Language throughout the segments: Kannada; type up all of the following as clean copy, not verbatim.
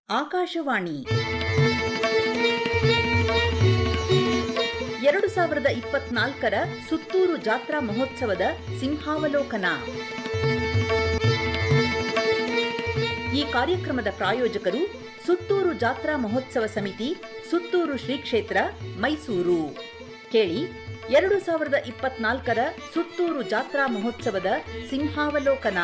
ಆಕಾಶವಾಣಿ 2024ರ ಸುತ್ತೂರು ಜಾತ್ರಾ ಮಹೋತ್ಸವದ ಸಿಂಹಾವಲೋಕನ. ಈ ಕಾರ್ಯಕ್ರಮದ ಪ್ರಾಯೋಜಕರು ಸುತ್ತೂರು ಜಾತ್ರಾ ಮಹೋತ್ಸವ ಸಮಿತಿ, ಸುತ್ತೂರು ಶ್ರೀ ಕ್ಷೇತ್ರ, ಮೈಸೂರು. ಕೇಳಿ 2024ರ ಸುತ್ತೂರು ಜಾತ್ರಾ ಮಹೋತ್ಸವದ ಸಿಂಹಾವಲೋಕನ.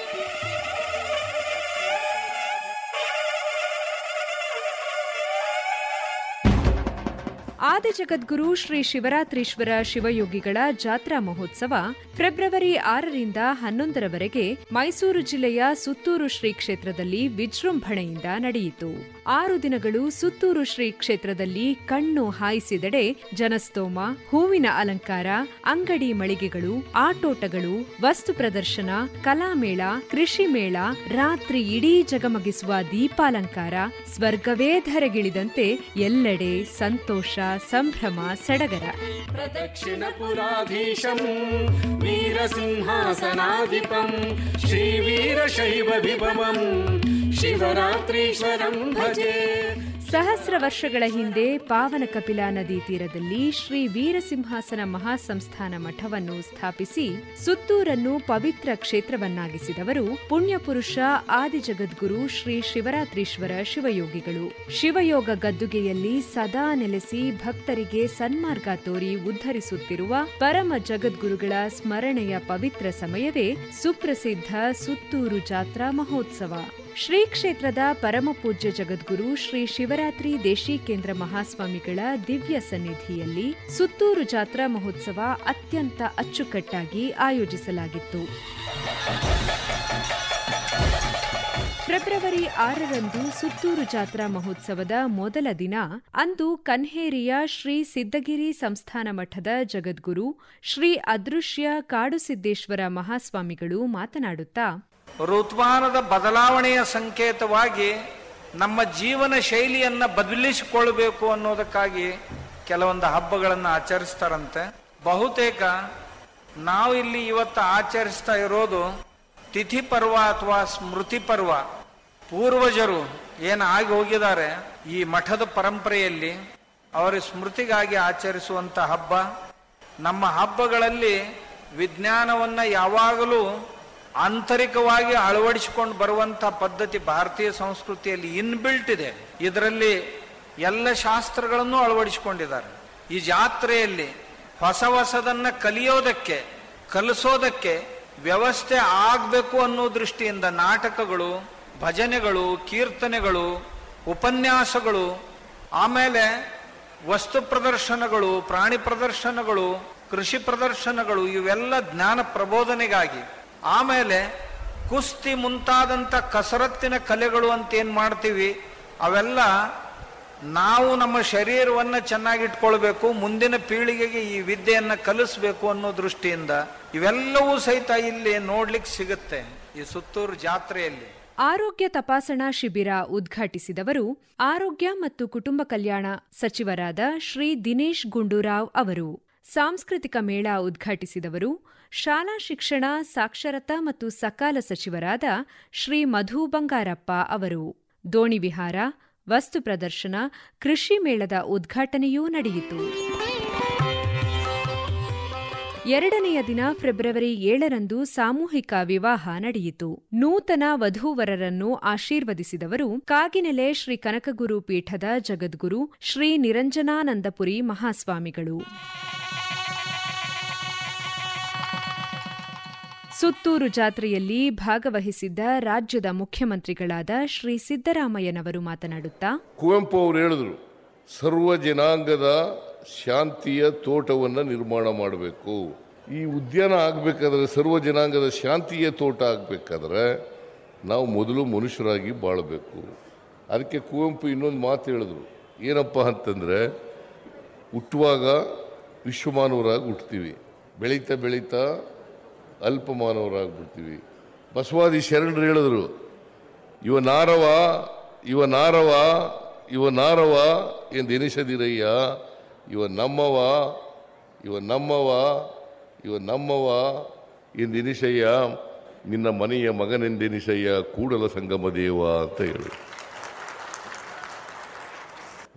ಆದಿಜಗದ್ಗುರು ಶ್ರೀ ಶಿವರಾತ್ರೀಶ್ವರ ಶಿವಯೋಗಿಗಳ ಜಾತ್ರಾ ಮಹೋತ್ಸವ ಫೆಬ್ರವರಿ 6ರಿಂದ 11ರವರೆಗೆ ಮೈಸೂರು ಜಿಲ್ಲೆಯ ಸುತ್ತೂರು ಶ್ರೀ ಕ್ಷೇತ್ರದಲ್ಲಿ ವಿಜೃಂಭಣೆಯಿಂದ ನಡೆಯಿತು. 6 ದಿನಗಳು ಸುತ್ತೂರು ಶ್ರೀ ಕ್ಷೇತ್ರದಲ್ಲಿ ಕಣ್ಣು ಹಾಯಿಸಿದೆಡೆ ಜನಸ್ತೋಮ, ಹೂವಿನ ಅಲಂಕಾರ, ಅಂಗಡಿ ಮಳಿಗೆಗಳು, ಆಟೋಟಗಳು, ವಸ್ತು ಪ್ರದರ್ಶನ, ಕಲಾಮೇಳ, ಕೃಷಿ ಮೇಳ, ರಾತ್ರಿ ಇಡೀ ಜಗಮಗಿಸುವ ದೀಪಾಲಂಕಾರ, ಸ್ವರ್ಗವೇ ಧರೆಗಿಳಿದಂತೆ ಎಲ್ಲೆಡೆ ಸಂತೋಷ, ಸಂಭ್ರಮ, ಸಡಗರ. ಪ್ರದಕ್ಷಿಣಪುರಾಧೀಶಂ ವೀರಸಿಂಹಾಸನಾಧಿಪಂ ಶ್ರೀ ವೀರಶೈವ ವಿಭವಂ ಶಿವರಾತ್ರೀಶ್ವರಂ ಭಜೆ. ಸಹಸ್ರ ವರ್ಷಗಳ ಹಿಂದೆ ಪಾವನ ಕಪಿಲಾ ನದಿ ತೀರದಲ್ಲಿ ಶ್ರೀ ವೀರಸಿಂಹಾಸನ ಮಹಾಸಂಸ್ಥಾನ ಮಠವನ್ನು ಸ್ಥಾಪಿಸಿ ಸುತ್ತೂರನ್ನು ಪವಿತ್ರ ಕ್ಷೇತ್ರವನ್ನಾಗಿಸಿದವರು ಪುಣ್ಯಪುರುಷ ಆದಿಜಗದ್ಗುರು ಶ್ರೀ ಶಿವರಾತ್ರೀಶ್ವರ ಶಿವಯೋಗಿಗಳು. ಶಿವಯೋಗ ಗದ್ದುಗೆಯಲ್ಲಿ ಸದಾ ನೆಲೆಸಿ ಭಕ್ತರಿಗೆ ಸನ್ಮಾರ್ಗ ತೋರಿ ಉದ್ಧರಿಸುತ್ತಿರುವ ಪರಮ ಜಗದ್ಗುರುಗಳ ಸ್ಮರಣೆಯ ಪವಿತ್ರ ಸಮಯವೇ ಸುಪ್ರಸಿದ್ಧ ಸುತ್ತೂರು ಜಾತ್ರಾ ಮಹೋತ್ಸವ. ಶ್ರೀ ಕ್ಷೇತ್ರದ ಪರಮಪೂಜ್ಯ ಜಗದ್ಗುರು ಶ್ರೀ ಶಿವರಾತ್ರಿ ದೇಶೀಕೇಂದ್ರ ಮಹಾಸ್ವಾಮಿಗಳ ದಿವ್ಯ ಸನ್ನಿಧಿಯಲ್ಲಿ ಸುತ್ತೂರು ಜಾತ್ರಾ ಮಹೋತ್ಸವ ಅತ್ಯಂತ ಅಚ್ಚುಕಟ್ಟಾಗಿ ಆಯೋಜಿಸಲಾಗಿತ್ತು. ಫೆಬ್ರವರಿ 6ರಂದು ಸುತ್ತೂರು ಜಾತ್ರಾ ಮಹೋತ್ಸವದ ಮೊದಲ ದಿನ ಅಂದು ಕನ್ಹೇರಿಯ ಶ್ರೀ ಸಿದ್ದಗಿರಿ ಸಂಸ್ಥಾನ ಮಠದ ಜಗದ್ಗುರು ಶ್ರೀ ಅದೃಶ್ಯ ಕಾಡುಸಿದ್ದೇಶ್ವರ ಮಹಾಸ್ವಾಮಿಗಳು ಮಾತನಾಡುತ್ತಾ, ಋತುಮಾನದ ಬದಲಾವಣೆಯ ಸಂಕೇತವಾಗಿ ನಮ್ಮ ಜೀವನ ಶೈಲಿಯನ್ನು ಬದಲಿಸಿಕೊಳ್ಬೇಕು ಅನ್ನೋದಕ್ಕಾಗಿ ಕೆಲವೊಂದು ಹಬ್ಬಗಳನ್ನು ಆಚರಿಸ್ತಾರಂತೆ. ಬಹುತೇಕ ನಾವು ಇಲ್ಲಿ ಇವತ್ತು ಆಚರಿಸ್ತಾ ಇರೋದು ತಿಥಿ ಪರ್ವ ಅಥವಾ ಸ್ಮೃತಿ ಪರ್ವ. ಪೂರ್ವಜರು ಏನು ಆಗಿ ಹೋಗಿದ್ದಾರೆ ಈ ಮಠದ ಪರಂಪರೆಯಲ್ಲಿ ಅವರ ಸ್ಮೃತಿಗಾಗಿ ಆಚರಿಸುವಂಥ ಹಬ್ಬ. ನಮ್ಮ ಹಬ್ಬಗಳಲ್ಲಿ ವಿಜ್ಞಾನವನ್ನು ಯಾವಾಗಲೂ ಆಂತರಿಕವಾಗಿ ಅಳವಡಿಸಿಕೊಂಡು ಬರುವಂಥ ಪದ್ಧತಿ ಭಾರತೀಯ ಸಂಸ್ಕೃತಿಯಲ್ಲಿ ಇನ್ಬಿಲ್ಟ್ ಇದೆ. ಇದರಲ್ಲಿ ಎಲ್ಲ ಶಾಸ್ತ್ರಗಳನ್ನು ಅಳವಡಿಸಿಕೊಂಡಿದ್ದಾರೆ. ಈ ಜಾತ್ರೆಯಲ್ಲಿ ಹೊಸದನ್ನು ಕಲಿಸೋದಕ್ಕೆ ವ್ಯವಸ್ಥೆ ಆಗಬೇಕು ಅನ್ನೋ ದೃಷ್ಟಿಯಿಂದ ನಾಟಕಗಳು, ಭಜನೆಗಳು, ಕೀರ್ತನೆಗಳು, ಉಪನ್ಯಾಸಗಳು, ಆಮೇಲೆ ವಸ್ತು ಪ್ರದರ್ಶನಗಳು, ಪ್ರಾಣಿ ಪ್ರದರ್ಶನಗಳು, ಕೃಷಿ ಪ್ರದರ್ಶನಗಳು, ಇವೆಲ್ಲ ಜ್ಞಾನ ಪ್ರಬೋಧನೆಗಾಗಿ. ಆಮೇಲೆ ಕುಸ್ತಿ ಮುಂತಾದಂಥ ಕಸರತ್ತಿನ ಕಲೆಗಳು ಅಂತ ಏನು ಮಾಡ್ತೀವಿ, ಅವೆಲ್ಲ ನಾವು ನಮ್ಮ ಶರೀರವನ್ನು ಚೆನ್ನಾಗಿಟ್ಕೊಳ್ಬೇಕು, ಮುಂದಿನ ಪೀಳಿಗೆಗೆ ಈ ವಿದ್ಯೆಯನ್ನು ಕಲಿಸ್ಬೇಕು ಅನ್ನೋ ದೃಷ್ಟಿಯಿಂದ ಇವೆಲ್ಲವೂ ಸಹಿತ ಇಲ್ಲಿ ನೋಡ್ಲಿಕ್ಕೆ ಸಿಗುತ್ತೆ ಈ ಸುತ್ತೂರು ಜಾತ್ರೆಯಲ್ಲಿ. ಆರೋಗ್ಯ ತಪಾಸಣಾ ಶಿಬಿರ ಉದ್ಘಾಟಿಸಿದವರು ಆರೋಗ್ಯ ಮತ್ತು ಕುಟುಂಬ ಕಲ್ಯಾಣ ಸಚಿವರಾದ ಶ್ರೀ ದಿನೇಶ್ ಗುಂಡೂರಾವ್ ಅವರು. ಸಾಂಸ್ಕೃತಿಕ ಮೇಳ ಉದ್ಘಾಟಿಸಿದವರು ಶಾಲಾ ಶಿಕ್ಷಣ, ಸಾಕ್ಷರತಾ ಮತ್ತು ಸಕಾಲ ಸಚಿವರಾದ ಶ್ರೀ ಮಧು ಬಂಗಾರಪ್ಪ ಅವರು. ದೋಣಿ ವಿಹಾರ, ವಸ್ತು ಪ್ರದರ್ಶನ, ಕೃಷಿ ಮೇಳದ ಉದ್ಘಾಟನೆಯೂ ನಡೆಯಿತು. 2ನೆಯ ದಿನ ಫೆಬ್ರವರಿ 7ರಂದು ಸಾಮೂಹಿಕ ವಿವಾಹ ನಡೆಯಿತು. ನೂತನ ವಧೂವರರನ್ನು ಆಶೀರ್ವದಿಸಿದವರು ಕಾಗಿನೆಲೆ ಶ್ರೀ ಕನಕಗುರು ಪೀಠದ ಜಗದ್ಗುರು ಶ್ರೀ ನಿರಂಜನಾನಂದಪುರಿ ಮಹಾಸ್ವಾಮಿಗಳು. ಸುತ್ತೂರು ಜಾತ್ರೆಯಲ್ಲಿ ಭಾಗವಹಿಸಿದ್ದ ರಾಜ್ಯದ ಮುಖ್ಯಮಂತ್ರಿಗಳಾದ ಶ್ರೀ ಸಿದ್ದರಾಮಯ್ಯನವರು ಮಾತನಾಡುತ್ತಾ, ಕುವೆಂಪು ಅವರು ಹೇಳಿದ್ರು, ಸರ್ವ ಜನಾಂಗದ ಶಾಂತಿಯ ತೋಟವನ್ನು ನಿರ್ಮಾಣ ಮಾಡಬೇಕು. ಈ ಉದ್ಯಾನ ಆಗಬೇಕಾದ್ರೆ, ಸರ್ವ ಜನಾಂಗದ ಶಾಂತಿಯ ತೋಟ ಆಗಬೇಕಾದ್ರೆ ನಾವು ಮೊದಲು ಮನುಷ್ಯರಾಗಿ ಬಾಳಬೇಕು. ಅದಕ್ಕೆ ಕುವೆಂಪು ಇನ್ನೊಂದು ಮಾತು ಹೇಳಿದ್ರು, ಏನಪ್ಪ ಅಂತಂದರೆ, ಹುಟ್ಟುವಾಗ ವಿಶ್ವಮಾನವರಾಗಿ ಹುಟ್ತೀವಿ, ಬೆಳೀತಾ ಬೆಳೀತಾ ಅಲ್ಪಮಾನವರಾಗ್ಬಿಡ್ತೀವಿ. ಬಸವಾದಿ ಶರಣರು ಹೇಳಿದ್ರು, ಇವ ನಾರವ ಎಂದೆನಿಸದಿರಯ್ಯ, ಇವ ನಮ್ಮವ ಎಂದೆನಿಸಯ್ಯ, ನಿನ್ನ ಮನೆಯ ಮಗನೆಂದೆನಿಸಯ್ಯ, ಕೂಡಲ ಸಂಗಮ ದೇವ ಅಂತ ಹೇಳಿ.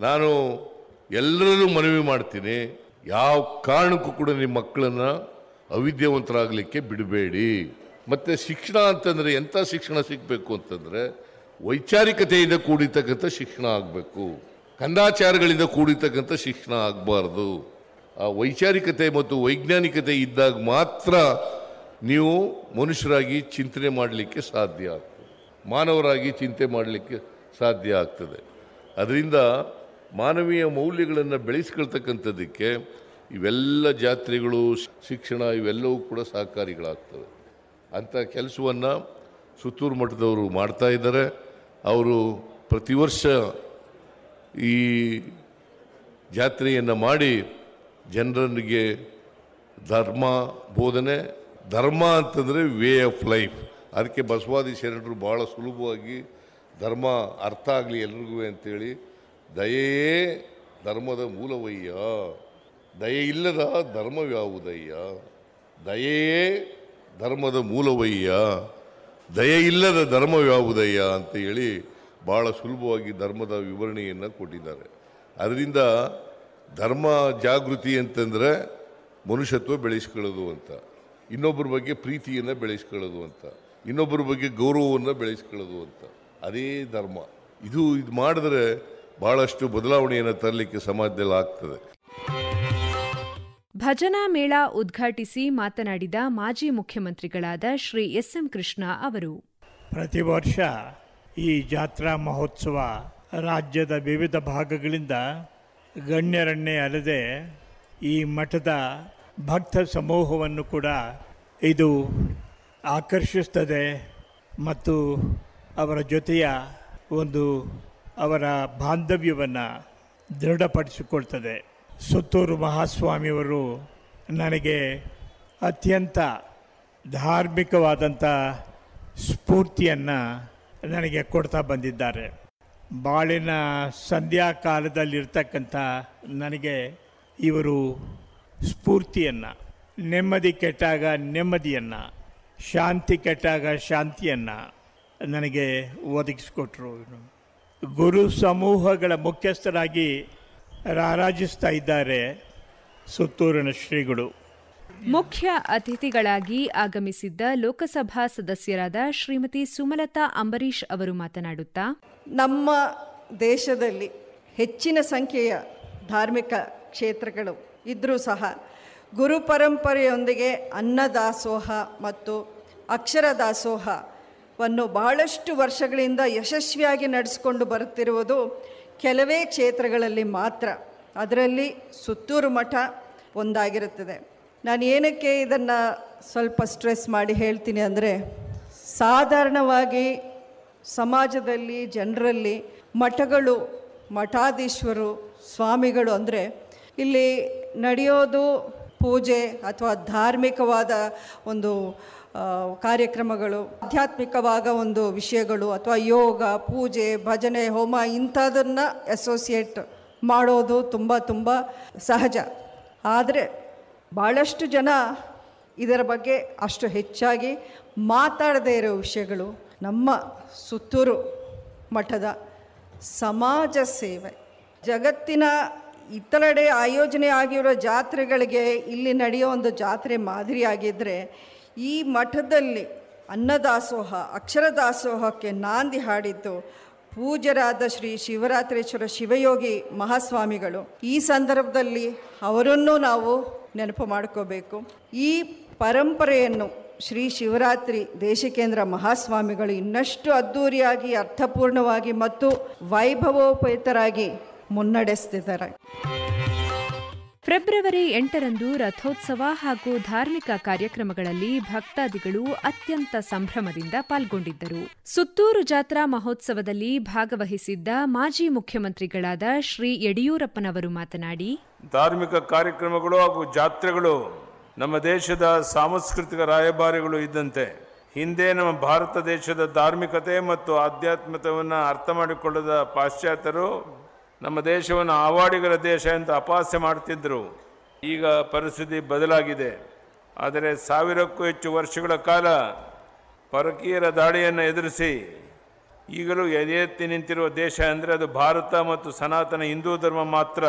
ನಾನು ಎಲ್ಲರಲ್ಲೂ ಮನವಿ ಮಾಡ್ತೀನಿ, ಯಾವ ಕಾರಣಕ್ಕೂ ಕೂಡ ನಿಮ್ಮ ಮಕ್ಕಳನ್ನ ಅವಿದ್ಯಾವಂತರಾಗಲಿಕ್ಕೆ ಬಿಡಬೇಡಿ. ಮತ್ತು ಶಿಕ್ಷಣ ಅಂತಂದರೆ ಎಂಥ ಶಿಕ್ಷಣ ಸಿಗಬೇಕು ಅಂತಂದರೆ ವೈಚಾರಿಕತೆಯಿಂದ ಕೂಡಿರ್ತಕ್ಕಂಥ ಶಿಕ್ಷಣ ಆಗಬೇಕು, ಕಂದಾಚಾರಗಳಿಂದ ಕೂಡಿರ್ತಕ್ಕಂಥ ಶಿಕ್ಷಣ ಆಗಬಾರ್ದು. ಆ ವೈಚಾರಿಕತೆ ಮತ್ತು ವೈಜ್ಞಾನಿಕತೆ ಇದ್ದಾಗ ಮಾತ್ರ ನೀವು ಮನುಷ್ಯರಾಗಿ ಚಿಂತನೆ ಮಾಡಲಿಕ್ಕೆ ಸಾಧ್ಯ ಆಗ್ತದೆ, ಮಾನವರಾಗಿ ಚಿಂತೆ ಮಾಡಲಿಕ್ಕೆ ಸಾಧ್ಯ ಆಗ್ತದೆ. ಅದರಿಂದ ಮಾನವೀಯ ಮೌಲ್ಯಗಳನ್ನು ಬೆಳೆಸ್ಕೊಳ್ತಕ್ಕಂಥದ್ದಕ್ಕೆ ಇವೆಲ್ಲ ಜಾತ್ರೆಗಳು, ಶಿಕ್ಷಣ ಇವೆಲ್ಲವೂ ಕೂಡ ಸಹಕಾರಿಗಳಾಗ್ತವೆ. ಅಂಥ ಕೆಲಸವನ್ನು ಸುತ್ತೂರು ಮಠದವರು ಮಾಡ್ತಾ ಇದ್ದಾರೆ. ಅವರು ಪ್ರತಿ ವರ್ಷ ಈ ಜಾತ್ರೆಯನ್ನು ಮಾಡಿ ಜನರಿಗೆ ಧರ್ಮ ಬೋಧನೆ, ಧರ್ಮ ಅಂತಂದರೆ ವೇ ಆಫ್ ಲೈಫ್. ಅದಕ್ಕೆ ಬಸವಾದಿ ಶರಣರು ಭಾಳ ಸುಲಭವಾಗಿ ಧರ್ಮ ಅರ್ಥ ಆಗಲಿ ಎಲ್ರಿಗೂ ಅಂತೇಳಿ ದಯೆಯೇ ಧರ್ಮದ ಮೂಲವಯ್ಯ, ದಯೆ ಇಲ್ಲದ ಧರ್ಮವ್ಯಾವುದಯ್ಯ, ದಯೆಯೇ ಧರ್ಮದ ಮೂಲವಯ್ಯ, ದಯೆ ಇಲ್ಲದ ಧರ್ಮವ್ಯಾವುದಯ್ಯ ಅಂತ ಹೇಳಿ ಭಾಳ ಸುಲಭವಾಗಿ ಧರ್ಮದ ವಿವರಣೆಯನ್ನು ಕೊಟ್ಟಿದ್ದಾರೆ. ಅದರಿಂದ ಧರ್ಮ ಜಾಗೃತಿ ಅಂತಂದರೆ ಮನುಷ್ಯತ್ವ ಬೆಳೆಸ್ಕೊಳ್ಳೋದು ಅಂತ, ಇನ್ನೊಬ್ಬರ ಬಗ್ಗೆ ಪ್ರೀತಿಯನ್ನು ಬೆಳೆಸ್ಕೊಳ್ಳೋದು ಅಂತ, ಇನ್ನೊಬ್ಬರ ಬಗ್ಗೆ ಗೌರವವನ್ನು ಬೆಳೆಸ್ಕೊಳ್ಳೋದು ಅಂತ, ಅದೇ ಧರ್ಮ. ಇದು ಮಾಡಿದ್ರೆ ಭಾಳಷ್ಟು ಬದಲಾವಣೆಯನ್ನು ತರಲಿಕ್ಕೆ ಸಮಾಜದಲ್ಲಿ ಆಗ್ತದೆ. ಭಜನಾ ಮೇಳ ಉದ್ಘಾಟಿಸಿ ಮಾತನಾಡಿದ ಮಾಜಿ ಮುಖ್ಯಮಂತ್ರಿಗಳಾದ ಶ್ರೀ ಎಸ್.ಎಂ. ಕೃಷ್ಣ ಅವರು, ಪ್ರತಿ ವರ್ಷ ಈ ಜಾತ್ರಾ ಮಹೋತ್ಸವ ರಾಜ್ಯದ ವಿವಿಧ ಭಾಗಗಳಿಂದ ಗಣ್ಯರನ್ನೇ ಅಲ್ಲದೆ ಈ ಮಠದ ಭಕ್ತ ಸಮೂಹವನ್ನು ಕೂಡ ಇದು ಆಕರ್ಷಿಸ್ತದೆ ಮತ್ತು ಅವರ ಜೊತೆಯ ಅವರ ಬಾಂಧವ್ಯವನ್ನು ದೃಢಪಡಿಸಿಕೊಳ್ತದೆ. ಸುತ್ತೂರು ಮಹಾಸ್ವಾಮಿಯವರು ನನಗೆ ಅತ್ಯಂತ ಧಾರ್ಮಿಕವಾದಂಥ ಸ್ಫೂರ್ತಿಯನ್ನು ನನಗೆ ಕೊಡ್ತಾ ಬಂದಿದ್ದಾರೆ. ಬಾಳಿನ ಸಂಧ್ಯಾಕಾಲದಲ್ಲಿರ್ತಕ್ಕಂಥ ನನಗೆ ಇವರು ಸ್ಫೂರ್ತಿಯನ್ನು, ನೆಮ್ಮದಿ ಕೆಟ್ಟಾಗ ನೆಮ್ಮದಿಯನ್ನು, ಶಾಂತಿ ಕೆಟ್ಟಾಗ ಶಾಂತಿಯನ್ನು ನನಗೆ ಒದಗಿಸಿಕೊಟ್ರು. ಗುರು ಸಮೂಹಗಳ ಮುಖ್ಯಸ್ಥರಾಗಿ ರಾರಾಜಿಸ್ತಾ ಇದ್ದಾರೆ ಸುತ್ತೂರಿನ ಶ್ರೀಗಳು. ಮುಖ್ಯ ಅತಿಥಿಗಳಾಗಿ ಆಗಮಿಸಿದ್ದ ಲೋಕಸಭಾ ಸದಸ್ಯರಾದ ಶ್ರೀಮತಿ ಸುಮಲತಾ ಅಂಬರೀಶ್ ಅವರು ಮಾತನಾಡುತ್ತಾ, ನಮ್ಮ ದೇಶದಲ್ಲಿ ಹೆಚ್ಚಿನ ಸಂಖ್ಯೆಯ ಧಾರ್ಮಿಕ ಕ್ಷೇತ್ರಗಳು ಇದ್ದರೂ ಸಹ ಗುರು ಪರಂಪರೆಯೊಂದಿಗೆ ಅನ್ನದಾಸೋಹ ಮತ್ತು ಅಕ್ಷರ ದಾಸೋಹವನ್ನು ಬಹಳಷ್ಟು ವರ್ಷಗಳಿಂದ ಯಶಸ್ವಿಯಾಗಿ ನಡೆಸಿಕೊಂಡು ಬರುತ್ತಿರುವುದು ಕೆಲವೇ ಕ್ಷೇತ್ರಗಳಲ್ಲಿ ಮಾತ್ರ. ಅದರಲ್ಲಿ ಸುತ್ತೂರು ಮಠ ಒಂದಾಗಿರುತ್ತದೆ. ನಾನು ಏನಕ್ಕೆ ಇದನ್ನು ಸ್ವಲ್ಪ ಸ್ಟ್ರೆಸ್ ಮಾಡಿ ಹೇಳ್ತೀನಿ ಅಂದರೆ, ಸಾಧಾರಣವಾಗಿ ಸಮಾಜದಲ್ಲಿ ಜನರಲ್ಲಿ ಮಠಗಳು, ಮಠಾಧೀಶ್ವರು, ಸ್ವಾಮಿಗಳು ಅಂದರೆ ಇಲ್ಲಿ ನಡೆಯೋದು ಪೂಜೆ ಅಥವಾ ಧಾರ್ಮಿಕವಾದ ಒಂದು ಕಾರ್ಯಕ್ರಮಗಳು, ಆಧ್ಯಾತ್ಮಿಕವಾದ ಒಂದು ವಿಷಯಗಳು ಅಥವಾ ಯೋಗ, ಪೂಜೆ, ಭಜನೆ, ಹೋಮ ಇಂಥದನ್ನು ಅಸೋಸಿಯೇಟ್ ಮಾಡೋದು ತುಂಬ ಸಹಜ. ಆದರೆ ಭಾಳಷ್ಟು ಜನ ಇದರ ಬಗ್ಗೆ ಅಷ್ಟು ಹೆಚ್ಚಾಗಿ ಮಾತಾಡದೇ ಇರೋ ವಿಷಯಗಳು ನಮ್ಮ ಸುತ್ತೂರು ಮಠದ ಸಮಾಜ ಸೇವೆ. ಜಗತ್ತಿನ ಇತರೆಡೆ ಆಯೋಜನೆ ಆಗಿರೋ ಜಾತ್ರೆಗಳಿಗೆ ಇಲ್ಲಿ ನಡೆಯೋ ಒಂದು ಜಾತ್ರೆ ಮಾದರಿಯಾಗಿದ್ದರೆ, ಈ ಮಠದಲ್ಲಿ ಅನ್ನದಾಸೋಹ, ಅಕ್ಷರ ದಾಸೋಹಕ್ಕೆ ನಾಂದಿ ಹಾಡಿದ್ದು ಪೂಜ್ಯರಾದ ಶ್ರೀ ಶಿವರಾತ್ರೀಶ್ವರ ಶಿವಯೋಗಿ ಮಹಾಸ್ವಾಮಿಗಳು. ಈ ಸಂದರ್ಭದಲ್ಲಿ ಅವರನ್ನು ನಾವು ನೆನಪು ಮಾಡ್ಕೋಬೇಕು. ಈ ಪರಂಪರೆಯನ್ನು ಶ್ರೀ ಶಿವರಾತ್ರಿ ದೇಶಿಕೇಂದ್ರ ಮಹಾಸ್ವಾಮಿಗಳು ಇನ್ನಷ್ಟು ಅದ್ಧೂರಿಯಾಗಿ, ಅರ್ಥಪೂರ್ಣವಾಗಿ ಮತ್ತು ವೈಭವೋಪೇತರಾಗಿ ಮುನ್ನಡೆಸ್ತಿದ್ದಾರೆ. ಫೆಬ್ರವರಿ 8ರಂದು ರಥೋತ್ಸವ ಹಾಗೂ ಧಾರ್ಮಿಕ ಕಾರ್ಯಕ್ರಮಗಳಲ್ಲಿ ಭಕ್ತಾದಿಗಳು ಅತ್ಯಂತ ಸಂಭ್ರಮದಿಂದ ಪಾಲ್ಗೊಂಡಿದ್ದರು. ಸುತ್ತೂರು ಜಾತ್ರಾ ಮಹೋತ್ಸವದಲ್ಲಿ ಭಾಗವಹಿಸಿದ್ದ ಮಾಜಿ ಮುಖ್ಯಮಂತ್ರಿಗಳಾದ ಶ್ರೀ ಯಡಿಯೂರಪ್ಪನವರು ಮಾತನಾಡಿ, ಧಾರ್ಮಿಕ ಕಾರ್ಯಕ್ರಮಗಳು ಹಾಗೂ ಜಾತ್ರೆಗಳು ನಮ್ಮ ದೇಶದ ಸಾಂಸ್ಕೃತಿಕ ರಾಯಭಾರಿಗಳು ಇದ್ದಂತೆ. ಹಿಂದೆ ನಮ್ಮ ಭಾರತ ದೇಶದ ಧಾರ್ಮಿಕತೆ ಮತ್ತು ಆಧ್ಯಾತ್ಮಿಕತೆಯನ್ನು ಅರ್ಥ ಮಾಡಿಕೊಳ್ಳದ ಪಾಶ್ಚಾತ್ಯರು ನಮ್ಮ ದೇಶವನ್ನು ಆವಾಡಿಗರ ದೇಶ ಅಂತ ಅಪಹಾಸ್ಯ ಮಾಡ್ತಿದ್ದರು. ಈಗ ಪರಿಸ್ಥಿತಿ ಬದಲಾಗಿದೆ. ಆದರೆ 1000ಕ್ಕೂ ಹೆಚ್ಚು ವರ್ಷಗಳ ಕಾಲ ಪರಕೀಯರ ದಾಳಿಯನ್ನು ಎದುರಿಸಿ ಈಗಲೂ ಎದೆ ಎತ್ತಿ ನಿಂತಿರುವ ದೇಶ ಅಂದರೆ ಅದು ಭಾರತ ಮತ್ತು ಸನಾತನ ಹಿಂದೂ ಧರ್ಮ ಮಾತ್ರ.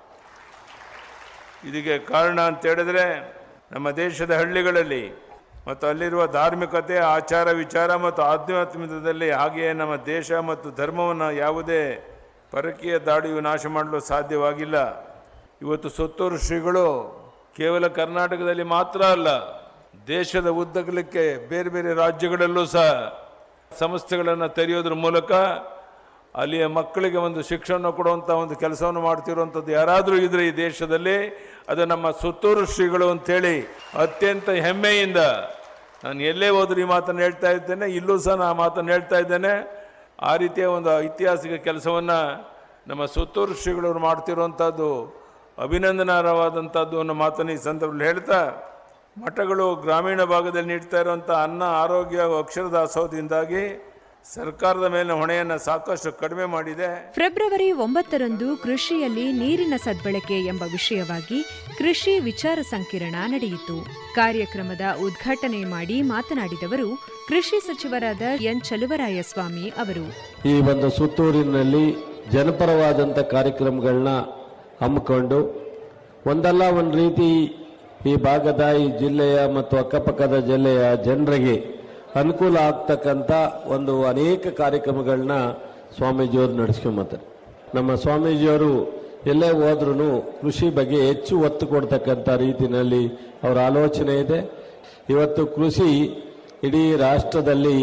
ಇದಕ್ಕೆ ಕಾರಣ ಅಂತ ಹೇಳಿದ್ರೆ ನಮ್ಮ ದೇಶದ ಹಳ್ಳಿಗಳಲ್ಲಿ ಮತ್ತು ಅಲ್ಲಿರುವ ಧಾರ್ಮಿಕತೆ, ಆಚಾರ ವಿಚಾರ ಮತ್ತು ಆಧ್ಯಾತ್ಮಿಕದಲ್ಲಿ, ಹಾಗೆಯೇ ನಮ್ಮ ದೇಶ ಮತ್ತು ಧರ್ಮವನ್ನು ಯಾವುದೇ ಪರಕೀಯ ದಾಳಿಯು ನಾಶ ಮಾಡಲು ಸಾಧ್ಯವಾಗಿಲ್ಲ. ಇವತ್ತು ಸುತ್ತೂರು ಶ್ರೀಗಳು ಕೇವಲ ಕರ್ನಾಟಕದಲ್ಲಿ ಮಾತ್ರ ಅಲ್ಲ, ದೇಶದ ಉದ್ದಗಲಕ್ಕೆ ಬೇರೆ ಬೇರೆ ರಾಜ್ಯಗಳಲ್ಲೂ ಸಹ ಸಂಸ್ಥೆಗಳನ್ನು ತೆರೆಯೋದ್ರ ಮೂಲಕ ಅಲ್ಲಿಯ ಮಕ್ಕಳಿಗೆ ಒಂದು ಶಿಕ್ಷಣ ಕೊಡುವಂಥ ಒಂದು ಕೆಲಸವನ್ನು ಮಾಡ್ತಿರುವಂಥದ್ದು ಯಾರಾದರೂ ಇದ್ರೆ ಈ ದೇಶದಲ್ಲಿ ಅದು ನಮ್ಮ ಸುತ್ತೂರು ಶ್ರೀಗಳು ಅಂಥೇಳಿ ಅತ್ಯಂತ ಹೆಮ್ಮೆಯಿಂದ ನಾನು ಎಲ್ಲೇ ಹೋದ್ರೂ ಈ ಮಾತನ್ನು ಹೇಳ್ತಾ ಇದ್ದೇನೆ. ಇಲ್ಲೂ ಸಹ ನಾನು ಆ ಮಾತನ್ನು ಹೇಳ್ತಾ ಇದ್ದೇನೆ. ಆ ರೀತಿಯ ಒಂದು ಐತಿಹಾಸಿಕ ಕೆಲಸವನ್ನು ನಮ್ಮ ಸುತ್ತೂರು ಶ್ರೀಗಳವರು ಮಾಡ್ತಿರುವಂಥದ್ದು ಅಭಿನಂದನಾರ್ಹವಾದಂಥದ್ದು ಅನ್ನೋ ಮಾತನ್ನು ಈ ಸಂದರ್ಭದಲ್ಲಿ ಹೇಳ್ತಾ, ಮಠಗಳು ಗ್ರಾಮೀಣ ಭಾಗದಲ್ಲಿ ನೀಡ್ತಾ ಇರುವಂಥ ಅನ್ನ, ಆರೋಗ್ಯ, ಅಕ್ಷರ ದಾಸೋಹದಿಂದಾಗಿ ಸರ್ಕಾರದ ಮೇಲಿನ ಹೊಣೆಯನ್ನು ಸಾಕಷ್ಟು ಕಡಿಮೆ ಮಾಡಿದೆ. ಫೆಬ್ರವರಿ 9ರಂದು ಕೃಷಿಯಲ್ಲಿ ನೀರಿನ ಸದ್ಬಳಕೆ ಎಂಬ ವಿಷಯವಾಗಿ ಕೃಷಿ ವಿಚಾರ ಸಂಕಿರಣ ನಡೆಯಿತು. ಕಾರ್ಯಕ್ರಮದ ಉದ್ಘಾಟನೆ ಮಾಡಿ ಮಾತನಾಡಿದವರು ಕೃಷಿ ಸಚಿವರಾದ ಎನ್ ಚಲುವರಾಯಸ್ವಾಮಿ ಅವರು. ಈ ಒಂದು ಸುತ್ತೂರಿನಲ್ಲಿ ಜನಪರವಾದಂಥ ಕಾರ್ಯಕ್ರಮಗಳನ್ನ ಹಮ್ಮಿಕೊಂಡು ಒಂದಲ್ಲ ಒಂದು ರೀತಿ ಈ ಭಾಗದ, ಈ ಜಿಲ್ಲೆಯ ಮತ್ತು ಅಕ್ಕಪಕ್ಕದ ಜಿಲ್ಲೆಯ ಜನರಿಗೆ ಅನುಕೂಲ ಆಗ್ತಕ್ಕಂಥ ಒಂದು ಅನೇಕ ಕಾರ್ಯಕ್ರಮಗಳನ್ನ ಸ್ವಾಮೀಜಿಯವರು ನಡೆಸ್ಕೊಂಬತ್ತಾರೆ. ನಮ್ಮ ಸ್ವಾಮೀಜಿಯವರು ಎಲ್ಲೇ ಹೋದ್ರೂ ಕೃಷಿ ಬಗ್ಗೆ ಹೆಚ್ಚು ಒತ್ತು ಕೊಡ್ತಕ್ಕಂಥ ರೀತಿಯಲ್ಲಿ ಅವರ ಆಲೋಚನೆ ಇದೆ. ಇವತ್ತು ಕೃಷಿ ಇಡೀ ರಾಷ್ಟ್ರದಲ್ಲಿ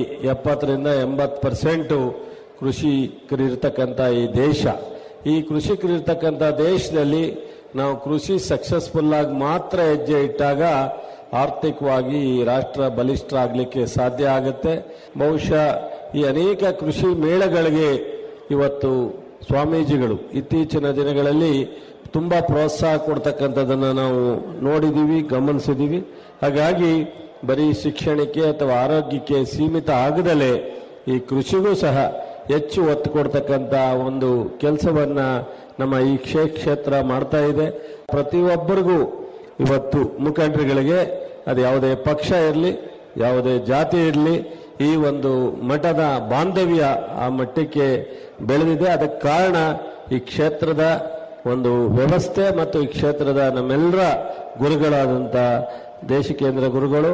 70-80% ಕೃಷಿಕರಿರ್ತಕ್ಕಂಥ ಈ ದೇಶ, ಈ ಕೃಷಿಕರಿರ್ತಕ್ಕಂಥ ದೇಶದಲ್ಲಿ ನಾವು ಕೃಷಿ ಸಕ್ಸಸ್ಫುಲ್ ಆಗಿ ಮಾತ್ರ ಹೆಜ್ಜೆ ಇಟ್ಟಾಗ ಆರ್ಥಿಕವಾಗಿ ಈ ರಾಷ್ಟ್ರ ಬಲಿಷ್ಠ ಆಗಲಿಕ್ಕೆ ಸಾಧ್ಯ ಆಗುತ್ತೆ. ಬಹುಶಃ ಈ ಅನೇಕ ಕೃಷಿ ಮೇಳಗಳಿಗೆ ಇವತ್ತು ಸ್ವಾಮೀಜಿಗಳು ಇತ್ತೀಚಿನ ದಿನಗಳಲ್ಲಿ ತುಂಬ ಪ್ರೋತ್ಸಾಹ ಕೊಡ್ತಕ್ಕಂಥದ್ದನ್ನು ನಾವು ನೋಡಿದ್ದೀವಿ, ಗಮನಿಸಿದ್ದೀವಿ. ಹಾಗಾಗಿ ಬರೀ ಶಿಕ್ಷಣಕ್ಕೆ ಅಥವಾ ಆರೋಗ್ಯಕ್ಕೆ ಸೀಮಿತ ಆಗದಲೇ ಈ ಕೃಷಿಗೂ ಸಹ ಹೆಚ್ಚು ಒತ್ತು ಕೊಡ್ತಕ್ಕಂಥ ಒಂದು ಕೆಲಸವನ್ನು ನಮ್ಮ ಈ ಕ್ಷೇತ್ರ ಮಾಡ್ತಾ ಇದೆ. ಪ್ರತಿಯೊಬ್ಬರಿಗೂ ಇವತ್ತು ಮುಖಂಡರುಗಳಿಗೆ ಅದು ಯಾವುದೇ ಪಕ್ಷ ಇರಲಿ, ಯಾವುದೇ ಜಾತಿ ಇರಲಿ, ಈ ಒಂದು ಮಠದ ಬಾಂಧವ್ಯ ಆ ಮಟ್ಟಕ್ಕೆ ಬೆಳೆದಿದೆ. ಅದಕ್ಕೆ ಕಾರಣ ಈ ಕ್ಷೇತ್ರದ ಒಂದು ವ್ಯವಸ್ಥೆ ಮತ್ತು ಈ ಕ್ಷೇತ್ರದ ನಮ್ಮೆಲ್ಲರ ಗುರುಗಳಾದಂಥ ದೇಶಿಕೇಂದ್ರ ಗುರುಗಳು.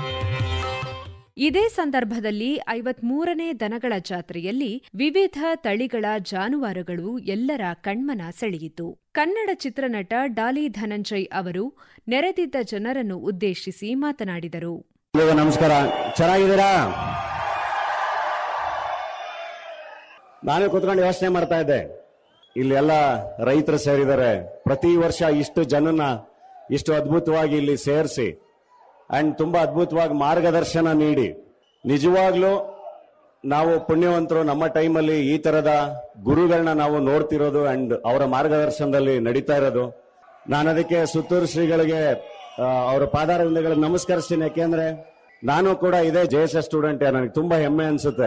ಇದೇ ಸಂದರ್ಭದಲ್ಲಿ 53ನೇ ದನಗಳ ಜಾತ್ರೆಯಲ್ಲಿ ವಿವಿಧ ತಳಿಗಳ ಜಾನುವಾರುಗಳು ಎಲ್ಲರ ಕಣ್ಮನ ಸೆಳೆಯಿತು. ಕನ್ನಡ ಚಿತ್ರನಟ ಡಾಲಿ ಧನಂಜಯ್ ಅವರು ನೆರೆದಿದ್ದ ಜನರನ್ನು ಉದ್ದೇಶಿಸಿ ಮಾತನಾಡಿದರು. ನಮಸ್ಕಾರ, ಚೆನ್ನಾಗಿದ್ದೀರಾ? ನಾನೇ ಕೂತ್ಕೊಂಡು ಯೋಚನೆ ಮಾಡ್ತಾ ಇದ್ದೆ, ಇಲ್ಲಿ ಎಲ್ಲ ರೈತರು ಸೇರಿದ್ದಾರೆ. ಪ್ರತಿ ವರ್ಷ ಇಷ್ಟು ಜನನ ಇಷ್ಟು ಅದ್ಭುತವಾಗಿ ಇಲ್ಲಿ ಸೇರಿಸಿ ಅಂಡ್ ತುಂಬಾ ಅದ್ಭುತವಾಗಿ ಮಾರ್ಗದರ್ಶನ ನೀಡಿ, ನಿಜವಾಗ್ಲೂ ನಾವು ಪುಣ್ಯವಂತರು. ನಮ್ಮ ಟೈಮಲ್ಲಿ ಈ ತರದ ಗುರುಗಳನ್ನ ನಾವು ನೋಡ್ತಿರೋದು ಅಂಡ್ ಅವರ ಮಾರ್ಗದರ್ಶನದಲ್ಲಿ ನಡೀತಾ ಇರೋದು. ನಾನು ಅದಕ್ಕೆ ಸುತ್ತೂರು ಶ್ರೀಗಳಿಗೆ ಅವರ ಪಾದಾರವಿಂದಗಳಿಗೆ ನಮಸ್ಕರಿಸ್ತೀನಿ. ಯಾಕೆಂದ್ರೆ ನಾನು ಕೂಡ ಇದೇ JSS ಸ್ಟೂಡೆಂಟ್. ನನಗೆ ತುಂಬಾ ಹೆಮ್ಮೆ ಅನ್ಸುತ್ತೆ.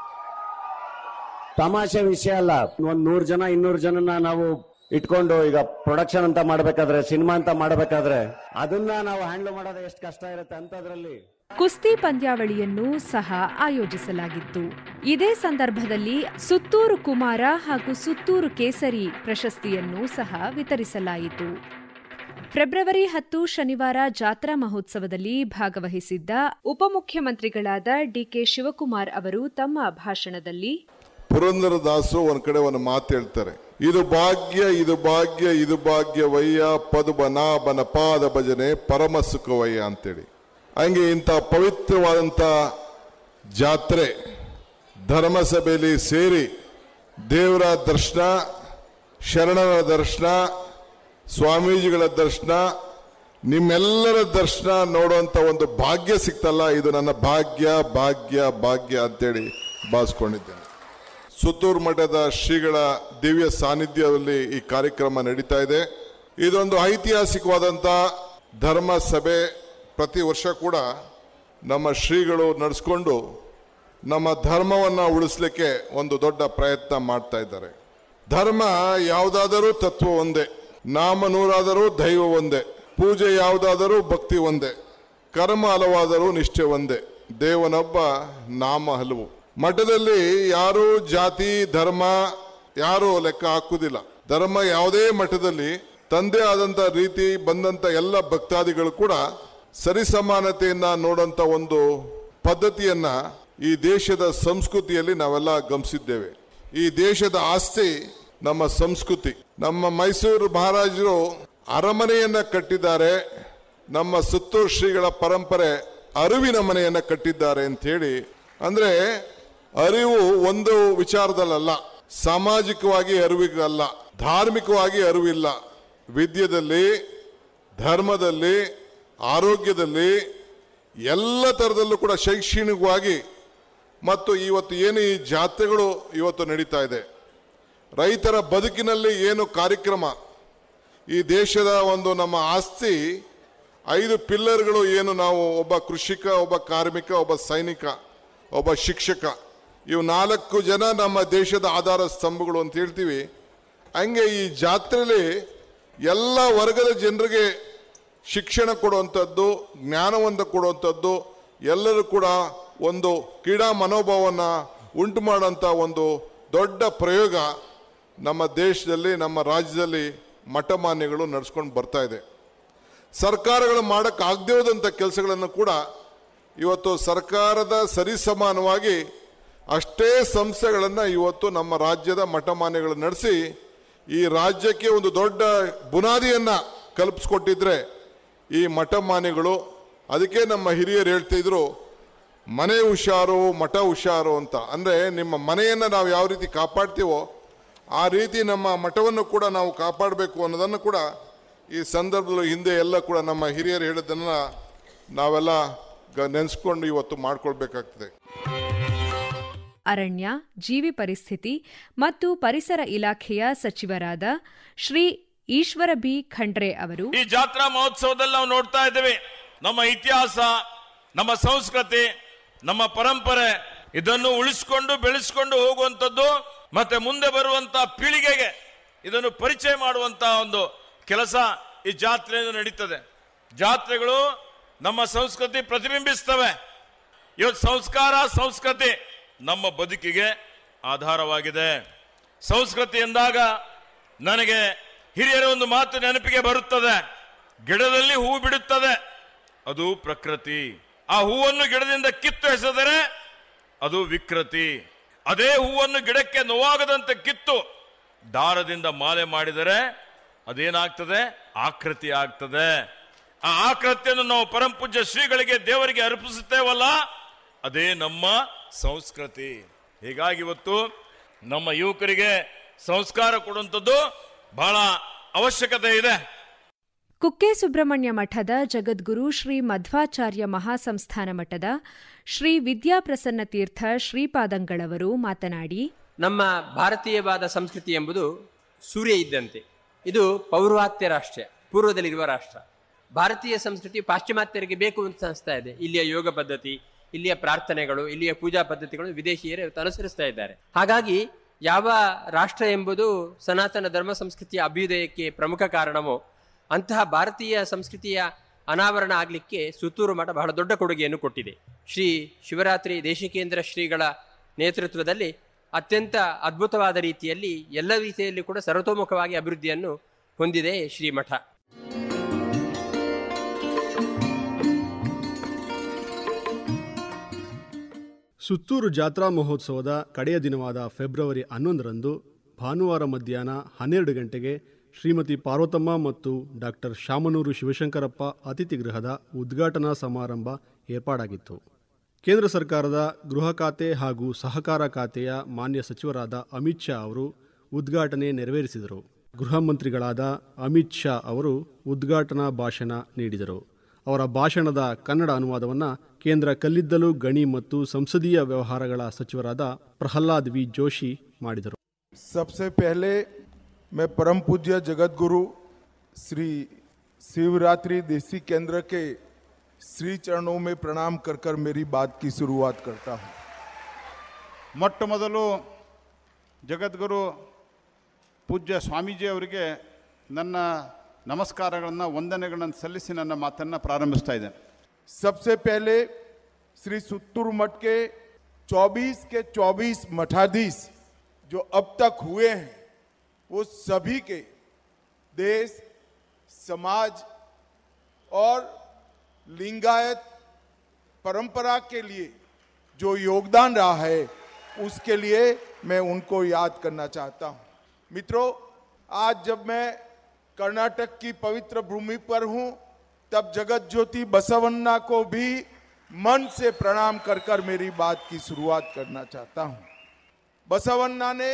ತಮಾಷೆ ವಿಷಯ ಅಲ್ಲ. 100 ಜನ 200 ಜನನ ನಾವು ಇಟ್ಕೊಂಡು ಈಗ ಪ್ರೊಡಕ್ಷನ್ ಅಂತ ಮಾಡಬೇಕಾದ್ರೆ, ಸಿನಿಮಾ ಅಂತ ಮಾಡಬೇಕಾದ್ರೆ ಅದನ್ನ ನಾವು ಹ್ಯಾಂಡಲ್ ಮಾಡೋದು ಎಷ್ಟು ಕಷ್ಟ ಇರುತ್ತೆ ಅಂತದ್ರಲ್ಲಿ ಕುಸ್ತಿ ಪಂದ್ಯಾವಳಿಯನ್ನು ಸಹ ಆಯೋಜಿಸಲಾಗಿತ್ತು. ಇದೇ ಸಂದರ್ಭದಲ್ಲಿ ಸುತ್ತೂರು ಕುಮಾರ ಹಾಗೂ ಸುತ್ತೂರು ಕೇಸರಿ ಪ್ರಶಸ್ತಿಯನ್ನು ಸಹ ವಿತರಿಸಲಾಯಿತು. ಫೆಬ್ರವರಿ 10 ಶನಿವಾರ ಜಾತ್ರಾ ಮಹೋತ್ಸವದಲ್ಲಿ ಭಾಗವಹಿಸಿದ್ದ ಉಪಮುಖ್ಯಮಂತ್ರಿಗಳಾದ DK ಶಿವಕುಮಾರ್ ಅವರು ತಮ್ಮ ಭಾಷಣದಲ್ಲಿ, ಪುರಂದರದಾಸರು ಒಂದ್ ಕಡೆ ಒಂದು ಮಾತು ಹೇಳ್ತಾರೆ, ಇದು ಭಾಗ್ಯ ಇದು ಭಾಗ್ಯ ಇದು ಭಾಗ್ಯವಯ್ಯ ಪದುಬನಾಭನ ಪಾದ ಭಜನೆ ಪರಮ ಸುಖವಯ್ಯ ಅಂತೇಳಿ. ಹಂಗೆ ಇಂಥ ಪವಿತ್ರವಾದಂಥ ಜಾತ್ರೆ ಧರ್ಮಸಭೆಯಲ್ಲಿ ಸೇರಿ ದೇವರ ದರ್ಶನ, ಶರಣರ ದರ್ಶನ, ಸ್ವಾಮೀಜಿಗಳ ದರ್ಶನ, ನಿಮ್ಮೆಲ್ಲರ ದರ್ಶನ ನೋಡುವಂಥ ಒಂದು ಭಾಗ್ಯ ಸಿಕ್ತಲ್ಲ, ಇದು ನನ್ನ ಭಾಗ್ಯ ಭಾಗ್ಯ ಭಾಗ್ಯ ಅಂತೇಳಿ ಭಾವಿಸ್ಕೊಂಡಿದ್ದೇನೆ. ಸುತ್ತೂರು ಮಠದ ಶ್ರೀಗಳ ದಿವ್ಯ ಸಾನ್ನಿಧ್ಯದಲ್ಲಿ ಈ ಕಾರ್ಯಕ್ರಮ ನಡೀತಾ ಇದೆ. ಇದೊಂದು ಐತಿಹಾಸಿಕವಾದಂಥ ಧರ್ಮ ಸಭೆ. ಪ್ರತಿ ವರ್ಷ ಕೂಡ ನಮ್ಮ ಶ್ರೀಗಳು ನಡೆಸ್ಕೊಂಡು ನಮ್ಮ ಧರ್ಮವನ್ನು ಉಳಿಸ್ಲಿಕ್ಕೆ ಒಂದು ದೊಡ್ಡ ಪ್ರಯತ್ನ ಮಾಡ್ತಾ ಇದ್ದಾರೆ. ಧರ್ಮ ಯಾವುದಾದರೂ ತತ್ವ ಒಂದೇ, ನಾಮ ನೂರಾದರೂ ದೈವ ಒಂದೇ, ಪೂಜೆ ಯಾವುದಾದರೂ ಭಕ್ತಿ ಒಂದೇ, ಕರ್ಮ ಹಲವಾದರೂ ನಿಷ್ಠೆ ಒಂದೇ, ದೇವನೊಬ್ಬ ನಾಮ ಹಲವು. ಮಠದಲ್ಲಿ ಯಾರು ಜಾತಿ ಧರ್ಮ ಯಾರು ಲೆಕ್ಕ ಹಾಕುವುದಿಲ್ಲ. ಧರ್ಮ ಯಾವುದೇ ಮಠದಲ್ಲಿ ತಂದೆ ಆದಂತ ರೀತಿ ಬಂದಂತ ಎಲ್ಲ ಭಕ್ತಾದಿಗಳು ಕೂಡ ಸರಿಸಮಾನತೆಯನ್ನ ನೋಡಂತ ಒಂದು ಪದ್ಧತಿಯನ್ನ ಈ ದೇಶದ ಸಂಸ್ಕೃತಿಯಲ್ಲಿ ನಾವೆಲ್ಲ ಗಮನಿಸಿದ್ದೇವೆ. ಈ ದೇಶದ ಆಸ್ತಿ ನಮ್ಮ ಸಂಸ್ಕೃತಿ. ನಮ್ಮ ಮೈಸೂರು ಮಹಾರಾಜರು ಅರಮನೆಯನ್ನ ಕಟ್ಟಿದ್ದಾರೆ, ನಮ್ಮ ಸುತ್ತೂರು ಶ್ರೀಗಳ ಪರಂಪರೆ ಅರಿವಿನ ಮನೆಯನ್ನ ಕಟ್ಟಿದ್ದಾರೆ ಅಂತ ಹೇಳಿ. ಅಂದ್ರೆ ಅರಿವು ಒಂದು ವಿಚಾರದಲ್ಲ, ಸಾಮಾಜಿಕವಾಗಿ ಅರಿವಿಗಲ್ಲ, ಧಾರ್ಮಿಕವಾಗಿ ಅರಿವಿಲ್ಲ. ವಿದ್ಯೆಯಲ್ಲಿ, ಧರ್ಮದಲ್ಲಿ, ಆರೋಗ್ಯದಲ್ಲಿ, ಎಲ್ಲ ಥರದಲ್ಲೂ ಕೂಡ ಶೈಕ್ಷಣಿಕವಾಗಿ ಮತ್ತು ಇವತ್ತು ಏನು ಈ ಜಾತ್ರೆಗಳು ಇವತ್ತು ನಡೀತಾ ಇದೆ, ರೈತರ ಬದುಕಿನಲ್ಲಿ ಏನು ಕಾರ್ಯಕ್ರಮ, ಈ ದೇಶದ ಒಂದು ನಮ್ಮ ಆಸ್ತಿ 5 ಪಿಲ್ಲರ್ಗಳು ಏನು, ನಾವು ಒಬ್ಬ ಕೃಷಿಕ, ಒಬ್ಬ ಕಾರ್ಮಿಕ, ಒಬ್ಬ ಸೈನಿಕ, ಒಬ್ಬ ಶಿಕ್ಷಕ, ಇವು 4 ಜನ ನಮ್ಮ ದೇಶದ ಆಧಾರ ಸ್ತಂಭಗಳು ಅಂತ ಹೇಳ್ತೀವಿ. ಹಂಗೆ ಈ ಜಾತ್ರೆಯಲ್ಲಿ ಎಲ್ಲ ವರ್ಗದ ಜನರಿಗೆ ಶಿಕ್ಷಣ ಕೊಡುವಂಥದ್ದು, ಜ್ಞಾನವನ್ನು ಕೊಡುವಂಥದ್ದು, ಎಲ್ಲರೂ ಕೂಡ ಒಂದು ಕ್ರೀಡಾ ಮನೋಭಾವವನ್ನು ಉಂಟು ಮಾಡುವಂಥ ಒಂದು ದೊಡ್ಡ ಪ್ರಯೋಗ ನಮ್ಮ ದೇಶದಲ್ಲಿ, ನಮ್ಮ ರಾಜ್ಯದಲ್ಲಿ ಮಠಮಾನ್ಯಗಳು ನಡೆಸ್ಕೊಂಡು ಬರ್ತಾ ಇದೆ. ಸರ್ಕಾರಗಳು ಮಾಡೋಕ್ಕಾಗದೇ ಹೋದಂಥ ಕೆಲಸಗಳನ್ನು ಕೂಡ ಇವತ್ತು ಸರ್ಕಾರದ ಸರಿಸಮಾನವಾಗಿ ಅಷ್ಟೇ ಸಂಸ್ಥೆಗಳನ್ನು ಇವತ್ತು ನಮ್ಮ ರಾಜ್ಯದ ಮಠಮಾನ್ಯಗಳು ನಡೆಸಿ ಈ ರಾಜ್ಯಕ್ಕೆ ಒಂದು ದೊಡ್ಡ ಬುನಾದಿಯನ್ನು ಕಲ್ಪಿಸ್ಕೊಟ್ಟಿದ್ರೆ ಈ ಮಠಮಾನ್ಯಗಳು. ಅದಕ್ಕೆ ನಮ್ಮ ಹಿರಿಯರು ಹೇಳ್ತಿದ್ರು, ಮನೆ ಹುಷಾರು ಮಠ ಹುಷಾರು ಅಂತ. ಅಂದರೆ ನಿಮ್ಮ ಮನೆಯನ್ನು ನಾವು ಯಾವ ರೀತಿ ಕಾಪಾಡ್ತೀವೋ ಆ ರೀತಿ ನಮ್ಮ ಮಠವನ್ನು ಕೂಡ ನಾವು ಕಾಪಾಡಬೇಕು ಅನ್ನೋದನ್ನು ಕೂಡ ಈ ಸಂದರ್ಭದಲ್ಲಿ ಹಿಂದೆ ಎಲ್ಲ ಕೂಡ ನಮ್ಮ ಹಿರಿಯರು ಹೇಳಿದ್ದನ್ನು ನಾವೆಲ್ಲ ನೆನೆಸ್ಕೊಂಡು ಇವತ್ತು ಮಾಡ್ಕೊಳ್ಬೇಕಾಗ್ತದೆ. ಅರಣ್ಯ, ಜೀವಿ ಪರಿಸ್ಥಿತಿ ಮತ್ತು ಪರಿಸರ ಇಲಾಖೆಯ ಸಚಿವರಾದ ಶ್ರೀ ಈಶ್ವರ ಬಿ ಖಂಡ್ರೆ ಅವರು ಈ ಜಾತ್ರಾ ಮಹೋತ್ಸವದಲ್ಲಿ ನಾವು ನೋಡ್ತಾ ಇದ್ದೇವೆ, ನಮ್ಮ ಇತಿಹಾಸ, ನಮ್ಮ ಸಂಸ್ಕೃತಿ, ನಮ್ಮ ಪರಂಪರೆ ಇದನ್ನು ಉಳಿಸಿಕೊಂಡು ಬೆಳೆಸಿಕೊಂಡು ಹೋಗುವಂಥದ್ದು ಮತ್ತೆ ಮುಂದೆ ಬರುವಂತ ಪೀಳಿಗೆಗೆ ಇದನ್ನು ಪರಿಚಯ ಮಾಡುವಂತ ಒಂದು ಕೆಲಸ ಈ ಜಾತ್ರೆಯಿಂದ ನಡೀತದೆ. ಜಾತ್ರೆಗಳು ನಮ್ಮ ಸಂಸ್ಕೃತಿ ಪ್ರತಿಬಿಂಬಿಸ್ತವೆ. ಇವತ್ತು ಸಂಸ್ಕಾರ, ಸಂಸ್ಕೃತಿ ನಮ್ಮ ಬದುಕಿಗೆ ಆಧಾರವಾಗಿದೆ. ಸಂಸ್ಕೃತಿ ಎಂದಾಗ ನನಗೆ ಹಿರಿಯರ ಒಂದು ಮಾತು ನೆನಪಿಗೆ ಬರುತ್ತದೆ, ಗಿಡದಲ್ಲಿ ಹೂ ಬಿಡುತ್ತದೆ, ಅದು ಪ್ರಕೃತಿ. ಆ ಹೂವನ್ನು ಗಿಡದಿಂದ ಕಿತ್ತು ಎಸೆದರೆ ಅದು ವಿಕೃತಿ. ಅದೇ ಹೂವನ್ನು ಗಿಡಕ್ಕೆ ನೋವಾಗದಂತೆ ಕಿತ್ತು ದಾರದಿಂದ ಮಾಲೆ ಮಾಡಿದರೆ ಅದೇನಾಗ್ತದೆ, ಆಕೃತಿ ಆಗ್ತದೆ. ಆ ಆಕೃತಿಯನ್ನು ನಾವು ಪರಮಪೂಜ್ಯ ಶ್ರೀಗಳಿಗೆ, ದೇವರಿಗೆ ಅರ್ಪಿಸುತ್ತೇವಲ್ಲ, ಅದೇ ನಮ್ಮ ಸಂಸ್ಕೃತಿ. ಹೀಗಾಗಿ ಇವತ್ತು ನಮ್ಮ ಯುವಕರಿಗೆ ಸಂಸ್ಕಾರ ಕೊಡುವಂಥದ್ದು ಬಹಳ ಅವಶ್ಯಕತೆ ಇದೆ. ಕುಕ್ಕೆ ಸುಬ್ರಹ್ಮಣ್ಯ ಮಠದ ಜಗದ್ಗುರು ಶ್ರೀ ಮಧ್ವಾಚಾರ್ಯ ಮಹಾಸಂಸ್ಥಾನ ಮಠದ ಶ್ರೀ ವಿದ್ಯಾಪ್ರಸನ್ನ ತೀರ್ಥ ಶ್ರೀಪಾದಂಗಳವರು ಮಾತನಾಡಿ, ನಮ್ಮ ಭಾರತೀಯವಾದ ಸಂಸ್ಕೃತಿ ಎಂಬುದು ಸೂರ್ಯ ಇದ್ದಂತೆ. ಇದು ಪೌರ್ವಾತ್ಯ ರಾಷ್ಟ್ರ, ಪೂರ್ವದಲ್ಲಿರುವ ರಾಷ್ಟ್ರ. ಭಾರತೀಯ ಸಂಸ್ಕೃತಿ ಪಾಶ್ಚಿಮಾತ್ಯರಿಗೆ ಬೇಕು ಅಂತ ಅನಿಸ್ತಾ ಇದೆ. ಇಲ್ಲಿಯ ಯೋಗ ಪದ್ಧತಿ, ಇಲ್ಲಿಯ ಪ್ರಾರ್ಥನೆಗಳು, ಇಲ್ಲಿಯ ಪೂಜಾ ಪದ್ಧತಿಗಳು ವಿದೇಶಿಯರೇ ಅನುಸರಿಸ್ತಾ ಇದ್ದಾರೆ. ಹಾಗಾಗಿ ಯಾವ ರಾಷ್ಟ್ರ ಎಂಬುದು ಸನಾತನ ಧರ್ಮ ಸಂಸ್ಕೃತಿಯ ಅಭ್ಯುದಯಕ್ಕೆ ಪ್ರಮುಖ ಕಾರಣವೋ ಅಂತಹ ಭಾರತೀಯ ಸಂಸ್ಕೃತಿಯ ಅನಾವರಣ ಆಗಲಿಕ್ಕೆ ಸುತ್ತೂರು ಮಠ ಬಹಳ ದೊಡ್ಡ ಕೊಡುಗೆಯನ್ನು ಕೊಟ್ಟಿದೆ. ಶ್ರೀ ಶಿವರಾತ್ರಿ ದೇಶಿಕೇಂದ್ರ ಶ್ರೀಗಳ ನೇತೃತ್ವದಲ್ಲಿ ಅತ್ಯಂತ ಅದ್ಭುತವಾದ ರೀತಿಯಲ್ಲಿ ಎಲ್ಲ ರೀತಿಯಲ್ಲಿ ಕೂಡ ಸರ್ವತೋಮುಖವಾಗಿ ಅಭಿವೃದ್ಧಿಯನ್ನು ಹೊಂದಿದೆ ಶ್ರೀಮಠ. ಸುತ್ತೂರು ಜಾತ್ರಾ ಮಹೋತ್ಸವದ ಕಡೆಯ ದಿನವಾದ ಫೆಬ್ರವರಿ 11ರಂದು ಭಾನುವಾರ ಮಧ್ಯಾಹ್ನ 12 ಗಂಟೆಗೆ ಶ್ರೀಮತಿ ಪಾರ್ವತಮ್ಮ ಮತ್ತು ಡಾಕ್ಟರ್ ಶಾಮನೂರು ಶಿವಶಂಕರಪ್ಪ ಅತಿಥಿ ಗೃಹದ ಉದ್ಘಾಟನಾ ಸಮಾರಂಭ ಏರ್ಪಾಡಾಗಿತ್ತು. ಕೇಂದ್ರ ಸರ್ಕಾರದ ಗೃಹ ಖಾತೆ ಹಾಗೂ ಸಹಕಾರ ಖಾತೆಯ ಮಾನ್ಯ ಸಚಿವರಾದ ಅಮಿತ್ ಶಾ ಅವರು ಉದ್ಘಾಟನೆ ನೆರವೇರಿಸಿದರು. ಗೃಹ ಮಂತ್ರಿಗಳಾದ ಅಮಿತ್ ಶಾ ಅವರು ಉದ್ಘಾಟನಾ ಭಾಷಣ ನೀಡಿದರು. ಅವರ ಭಾಷಣದ ಕನ್ನಡ ಅನುವಾದವನ್ನು ಕೇಂದ್ರ ಕಲ್ಲಿದ್ದಲು, ಗಣಿ ಮತ್ತು ಸಂಸದೀಯ ವ್ಯವಹಾರಗಳ ಸಚಿವರಾದ ಪ್ರಹ್ಲಾದ್ ವಿ ಜೋಶಿ ಮಾಡಿದರು. सबसे पहले मैं परम पूज्य जगत गुरु श्री शिवरात्रि देसी केंद्र के श्री चरणों में प्रणाम कर कर मेरी बात की शुरुआत करता हूँ. ಮೊಟ್ಟ ಮೊದಲು ಜಗದ್ಗುರು ಪೂಜ್ಯ ಸ್ವಾಮೀಜಿ ಅವರಿಗೆ ನನ್ನ ನಮಸ್ಕಾರಗಳನ್ನು, ವಂದನೆಗಳನ್ನು ಸಲ್ಲಿಸಿ ನನ್ನ ಮಾತನ್ನು ಪ್ರಾರಂಭಿಸ್ತಾ ಇದ್ದೇನೆ. सबसे पहले श्री सुत्तूर मठ के 24 के 24 मठाधीश जो अब तक हुए हैं वो सभी के देश, समाज और लिंगायत परंपरा के लिए जो योगदान रहा है उसके लिए मैं उनको याद करना चाहता हूं। मित्रों, आज जब मैं कर्नाटक की पवित्र भूमि पर हूं तब जगत ज्योति बसवन्ना को भी मन से प्रणाम कर कर मेरी बात की शुरुआत करना चाहता हूं। बसवन्ना ने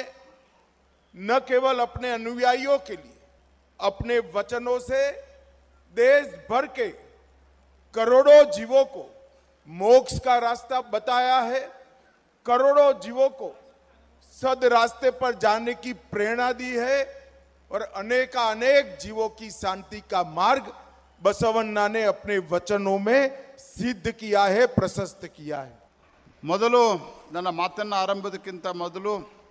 न केवल अपने अनुयायियों के लिए अपने वचनों से देश भर के करोड़ों जीवों को मोक्ष का रास्ता बताया है, करोड़ों जीवों को सद रास्ते पर जाने की प्रेरणा दी है और अनेक जीवों की शांति का मार्ग बसवन्ना ने अपने वचनों में सिद्ध किया है, प्रशस्त किया है। ಮೊದಲು ನನ್ನ ಮಾತನ್ನು ಆರಂಭದಕ್ಕಿಂತ ಮೊದಲು